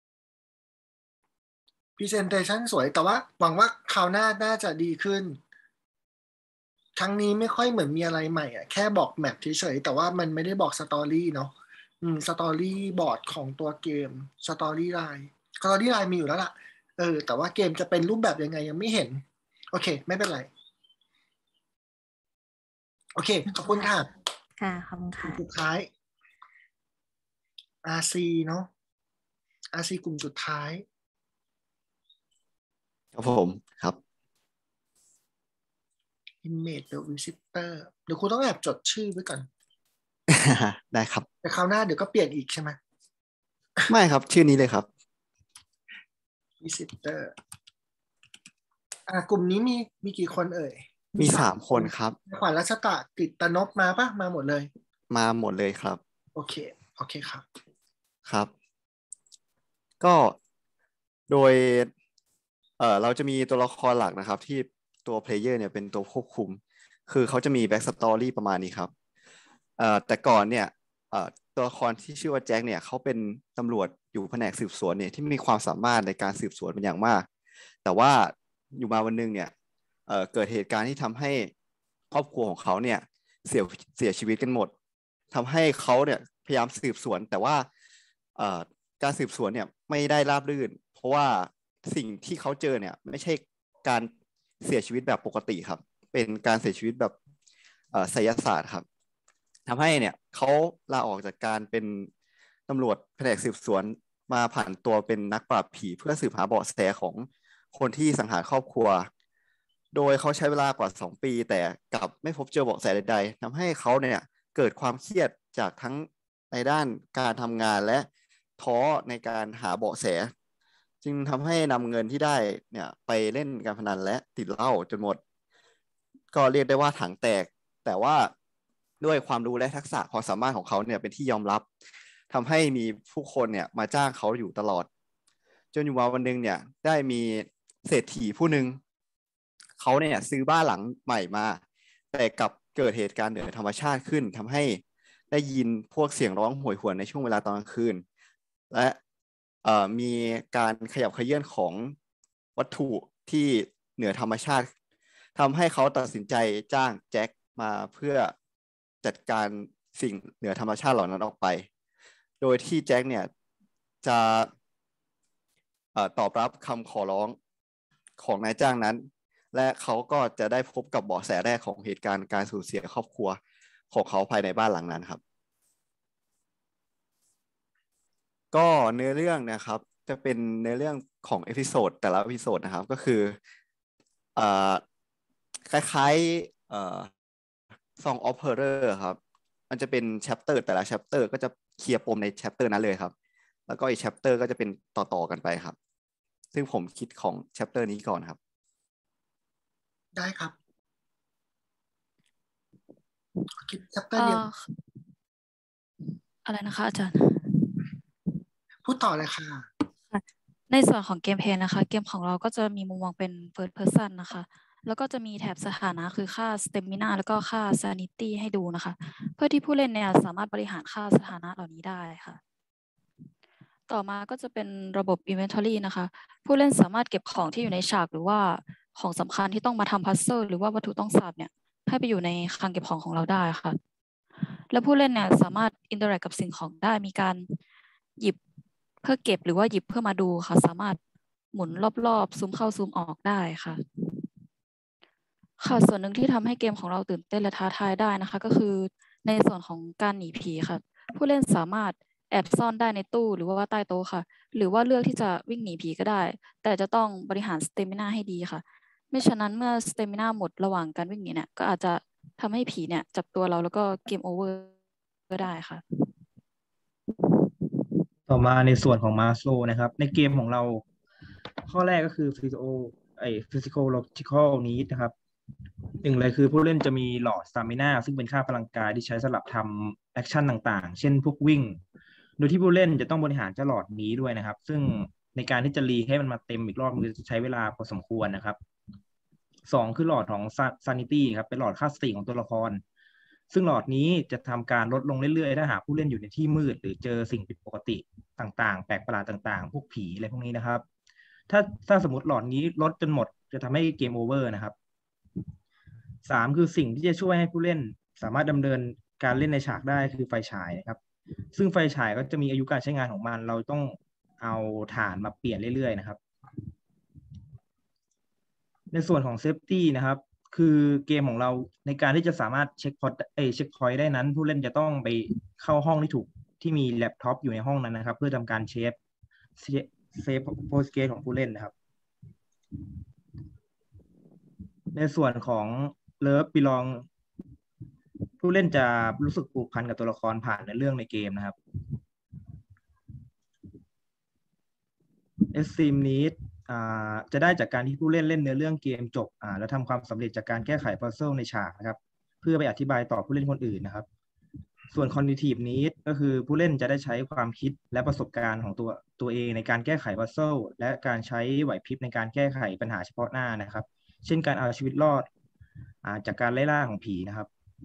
Presentation สวยแต่ว่าหวังว่าคราวหน้าน่าจะดีขึ้นครั้งนี้ไม่ค่อยเหมือนมีอะไรใหม่อ่ะแค่บอกแมปเฉยๆแต่ว่ามันไม่ได้บอกสตอรี่เนาะอืมสตอรี่บอร์ดของตัวเกมสตอรี่ไลน์สตอรี่ไลน์มีอยู่แล้วล่ะเออแต่ว่าเกมจะเป็นรูปแบบยังไงยังไม่เห็นโอเคไม่เป็นไรโอเคขอบคุณค่ะค่ะขอบคุณค่ะสุดท้าย อาร์ ซี เนาะ อาร์ ซี กลุ่มสุดท้ายครับผมครับ Image the Visitor เดี๋ยวคุณต้องแอบจดชื่อไว้ก่อนได้ครับแต่คราวหน้าเดี๋ยวก็เปลี่ยนอีกใช่ไหมไม่ครับชื่อนี้เลยครับ Visitor อ่ากลุ่มนี้มีมีกี่คนเอ่ยมีสามคนครับขวัญรัชตะกฤตนพมาปะมาหมดเลยมาหมดเลยครับโอเคโอเคครับครับก็โดยเอ่อเราจะมีตัวละครหลักนะครับที่ตัวเพลเยอร์เนี่ยเป็นตัวควบคุมคือเขาจะมีแบ็กสตอรี่ประมาณนี้ครับเอ่อแต่ก่อนเนี่ยเอ่อตัวละครที่ชื่อว่าแจ็คเนี่ยเขาเป็นตำรวจอยู่แผนกสืบสวนเนี่ยที่มีความสามารถในการสืบสวนเป็นอย่างมากแต่ว่าอยู่มาวันนึงเนี่ยเอ่อเกิดเหตุการณ์ที่ทำให้ครอบครัวของเขาเนี่ยเสียเสียชีวิตกันหมดทำให้เขาเนี่ยพยายามสืบสวนแต่ว่าเอ่อการสืบสวนเนี่ยไม่ได้ราบรื่นเพราะว่าสิ่งที่เขาเจอเนี่ยไม่ใช่การเสียชีวิตแบบปกติครับเป็นการเสียชีวิตแบบเอ่อไสยศาสตร์ครับทำให้เนี่ยเขาลาออกจากการเป็นตำรวจแผนกสืบสวนมาผ่านตัวเป็นนักปราบผีเพื่อสืบหาเบาะแสของคนที่สังหารครอบครัวโดยเขาใช้เวลากว่าสองปีแต่กลับไม่พบเจอเบาะแสใดๆทำให้เขาเนี่ยเกิดความเครียดจากทั้งในด้านการทำงานและท้อในการหาเบาะแสจึงทำให้นำเงินที่ได้เนี่ยไปเล่นการพนันและติดเหล้าจนหมดก็เรียกได้ว่าถังแตกแต่ว่าด้วยความรู้และทักษะความสามารถของเขาเนี่ยเป็นที่ยอมรับทำให้มีผู้คนเนี่ยมาจ้างเขาอยู่ตลอดจนอยู่วันหนึ่งเนี่ยได้มีเศรษฐีผู้หนึ่งเขาเนี่ยซื้อบ้านหลังใหม่มาแต่กลับเกิดเหตุการณ์เหนือธรรมชาติขึ้นทำให้ได้ยินพวกเสียงร้องโหยหวนในช่วงเวลาตอนกลางคืนและมีการขยับเขยื้อนของวัตถุที่เหนือธรรมชาติทำให้เขาตัดสินใจจ้างแจ็คมาเพื่อจัดการสิ่งเหนือธรรมชาติเหล่านั้นออกไปโดยที่แจ็คเนี่ยจะตอบรับคำขอร้องของนายจ้างนั้นและเขาก็จะได้พบกับเบาะแสแรกของเหตุการณ์การสูญเสียครอบครัวของเขาภายในบ้านหลังนั้นครับก็เนื้อเรื่องนะครับจะเป็นเนื้อเรื่องของเอพิโซดแต่ละเอพิโซดนะครับก็คือเอ่อคล้ายๆเอ่อ Song of Horror ครับมันจะเป็นแชปเตอร์แต่ละแชปเตอร์ก็จะเคลียร์ปมในแชปเตอร์นั้นเลยครับแล้วก็อีกแชปเตอร์ก็จะเป็นต่อๆกันไปครับซึ่งผมคิดของแชปเตอร์นี้ก่อนครับได้ครับคิดแชปเตอร์เดียวอะไรนะคะอาจารย์พูดต่อเลยค่ะในส่วนของเกมเพลย์นะคะเกมของเราก็จะมีมุมมองเป็น first person นะคะแล้วก็จะมีแถบสถานะคือค่า stamina แล้วก็ค่า sanity ให้ดูนะคะเพื่อที่ผู้เล่นเนี่ยสามารถบริหารค่าสถานะเหล่านี้ได้ค่ะต่อมาก็จะเป็นระบบ inventory นะคะผู้เล่นสามารถเก็บของที่อยู่ในฉากหรือว่าของสำคัญที่ต้องมาทำ puzzle หรือว่าวัตถุต้องสาบเนี่ยให้ไปอยู่ในคลังเก็บของของเราได้ค่ะและผู้เล่นเนี่ยสามารถ interact กับสิ่งของได้มีการหยิบเพื่อเก็บหรือว่าหยิบเพื่อมาดูค่ะสามารถหมุนรอบๆซูมเข้าซูมออกได้ค่ะค่ะส่วนหนึ่งที่ทำให้เกมของเราตื่นเต้นและท้าทายได้นะคะก็คือในส่วนของการหนีผีค่ะผู้เล่นสามารถแอบซ่อนได้ในตู้หรือว่าใต้โต๊ะค่ะหรือว่าเลือกที่จะวิ่งหนีผีก็ได้แต่จะต้องบริหารสเตมิน่าให้ดีค่ะไม่ฉะนั้นเมื่อสเตมิน่าหมดระหว่างการวิ่งหนีเนี่ยก็อาจจะทำให้ผีเนี่ยจับตัวเราแล้วก็เกมโอเวอร์ก็ได้ค่ะต่อมาในส่วนของมาสโลนะครับในเกมของเราข้อแรกก็คือ physical ไอ้ physiological need นะครับหนึ่งเลยคือผู้เล่นจะมีหลอด stamina ซึ่งเป็นค่าพลังกายที่ใช้สำหรับทำแอคชั่นต่างๆเช่นพวกวิ่งโดยที่ผู้เล่นจะต้องบริหารเจ้าหลอดนี้ด้วยนะครับซึ่งในการที่จะรีให้มันมาเต็มอีกรอบมันจะใช้เวลาพอสมควรนะครับสองคือหลอดของ sanity ครับเป็นหลอดค่าสติของตัวละครซึ่งหลอดนี้จะทำการลดลงเรื่อยๆถ้าหากผู้เล่นอยู่ในที่มืดหรือเจอสิ่งผิดปกติต่างๆแปลกประหลาดต่างๆพวกผีอะไรพวกนี้นะครับถ้าถ้าสมมติหลอดนี้ลดจนหมดจะทำให้เกมโอเวอร์นะครับสามคือสิ่งที่จะช่วยให้ผู้เล่นสามารถดำเนินการเล่นในฉากได้คือไฟฉายนะครับซึ่งไฟฉายก็จะมีอายุการใช้งานของมันเราต้องเอาถ่านมาเปลี่ยนเรื่อยๆนะครับในส่วนของเซฟตี้นะครับคือเกมของเราในการที่จะสามารถเช็คพอยต์เอเช็คพอยต์ได้นั้นผู้เล่นจะต้องไปเข้าห้องที่ถูกที่มีแล็ปท็อปอยู่ในห้องนั้นนะครับเพื่อทำการเชฟเซฟโพสเกตของผู้เล่นนะครับในส่วนของเลิฟบิลองผู้เล่นจะรู้สึกผูกพันกับตัวละครผ่านในเรื่องในเกมนะครับเอสซีมนี้จะได้จากการที่ผู้เล่นเล่นเนื้อเรื่องเกมจบแล้วทำความสำเร็จจากการแก้ไขพัซเซิลในฉากนะครับเพื่อไปอธิบายต่อผู้เล่นคนอื่นนะครับส่วน cognitive need ก็คือผู้เล่นจะได้ใช้ความคิดและประสบการณ์ของตัวตัวเองในการแก้ไขพัซเซิลและการใช้ไหวพริบในการแก้ไขปัญหาเฉพาะหน้านะครับเช่นการเอาชีวิตรอดจากการไล่ล่าของผีนะครับ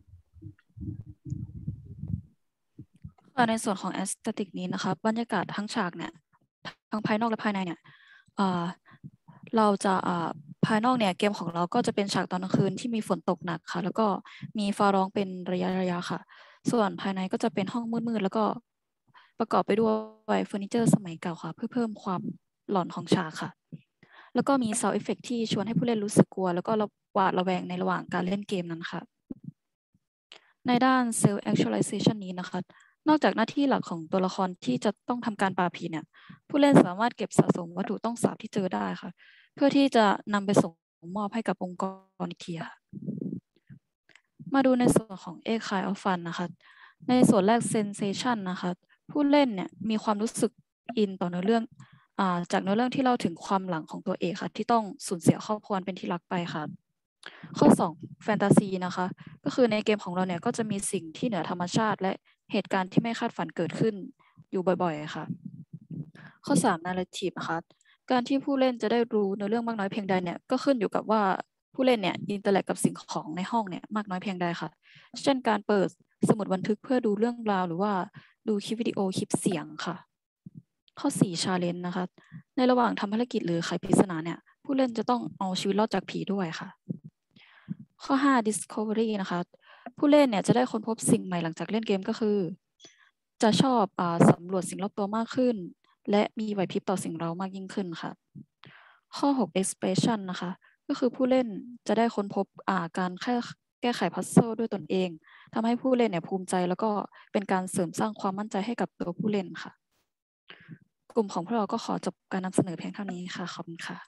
ในส่วนของ aesthetic นี้นะคะบรรยากาศทั้งฉากเนี่ยทั้งภายนอกและภายในเนี่ยเราจะภายนอกเนี่ยเกมของเราก็จะเป็นฉากตอนกลางคืนที่มีฝนตกหนักค่ะแล้วก็มีฟ้าร้องเป็นระยะระยะค่ะส่วนภายในก็จะเป็นห้องมืดๆแล้วก็ประกอบไปด้วยเฟอร์นิเจอร์สมัยเก่าค่ะเพื่อเพิ่มความหลอนของฉากค่ะแล้วก็มี sound effect ที่ชวนให้ผู้เล่นรู้สึกกลัวแล้วก็หวาดระแวงในระหว่างการเล่นเกมนั้นค่ะในด้าน self actualization นี้นะคะนอกจากหน้าที่หลักของตัวละครที่จะต้องทำการปราบผีเนี่ยผู้เล่นสามารถเก็บสะสมวัตถุต้องสาบที่เจอได้ค่ะเพื่อที่จะนำไปส่งมอบให้กับองค์กรอีกทีค่ะมาดูในส่วนของ A Kind of Fun นะคะในส่วนแรก Sensation นะคะผู้เล่นเนี่ยมีความรู้สึกอินต่อเนื้อเรื่องอ่าจากเนื้อเรื่องที่เล่าถึงความหลังของตัวเอกค่ะที่ต้องสูญเสียครอบครัวเป็นที่รักไปค่ะข้อสองแฟนตาซีนะคะก็คือในเกมของเราเนี่ยก็จะมีสิ่งที่เหนือธรรมชาติและเหตุการณ์ที่ไม่คาดฝันเกิดขึ้นอยู่บ่อยๆค่ะข้อสาม narrative นะคะการที่ผู้เล่นจะได้รู้เนื้อเรื่องมากน้อยเพียงใดเนี่ยก็ขึ้นอยู่กับว่าผู้เล่นเนี่ยอินเตอร์แลกกับสิ่งของในห้องเนี่ยมากน้อยเพียงใดค่ะเช่นการเปิดสมุดบันทึกเพื่อดูเรื่องราวหรือว่าดูคลิปวิดีโอคลิปเสียงค่ะข้อสี่ challenge นะคะในระหว่างทำภารกิจหรือไขปริศนาเนี่ยผู้เล่นจะต้องเอาชีวิตรอดจากผีด้วยค่ะข้อห้า discovery นะคะผู้เล่นเนี่ยจะได้ค้นพบสิ่งใหม่หลังจากเล่นเกมก็คือจะชอบอ่าสำรวจสิ่งรอบตัวมากขึ้นและมีไหวพริบต่อสิ่งเร้ามากยิ่งขึ้นค่ะข้อหก expression นะคะก็คือผู้เล่นจะได้ค้นพบอ่าการแค่แก้ไขพัซเซิลด้วยตนเองทำให้ผู้เล่นเนี่ยภูมิใจแล้วก็เป็นการเสริมสร้างความมั่นใจให้กับตัวผู้เล่นค่ะกลุ่มของพวกเราก็ขอจบการนำเสนอเพียงเท่านี้ค่ะขอบคุณค่ะ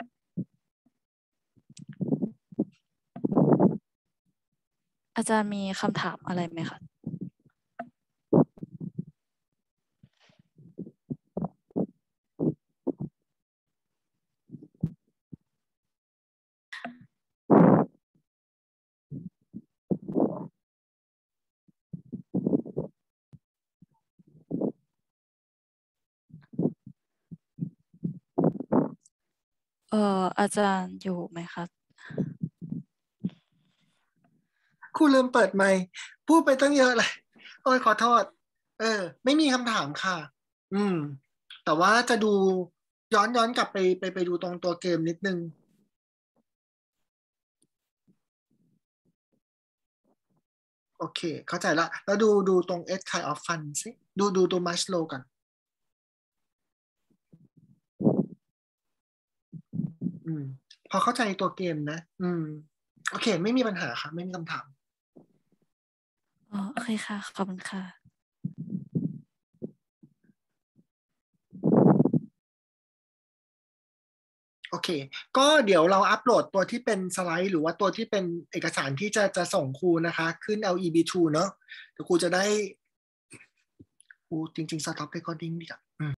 อาจารย์มีคำถามอะไรไหมคะเอ่ออาจารย์อยู่ไหมคะครูลืมเปิดไมค์พูดไปตั้งเยอะเลยโอ้ยขอโทษเออไม่มีคำถามค่ะอืมแต่ว่าจะดูย้อนย้อนกลับไปไปไปดูตรงตัวเกมนิดนึงโอเคเข้าใจละแล้วดูดูตรง S kind of fun สิดูดูตัว Maslow กันอืมพอเข้าใจตัวเกมนะอืมโอเคไม่มีปัญหาค่ะไม่มีคำถามอ๋อโอเคค่ะขอบคุณค่ะโอเคก็เดี๋ยวเราอัปโหลดตัวที่เป็นสไลด์หรือว่าตัวที่เป็นเอกสารที่จะจะส่งครูนะคะขึ้น แอล อี บี ทู เนอะเดี๋ยวครูจะได้ครูจริงๆ stop recording ดีกว่า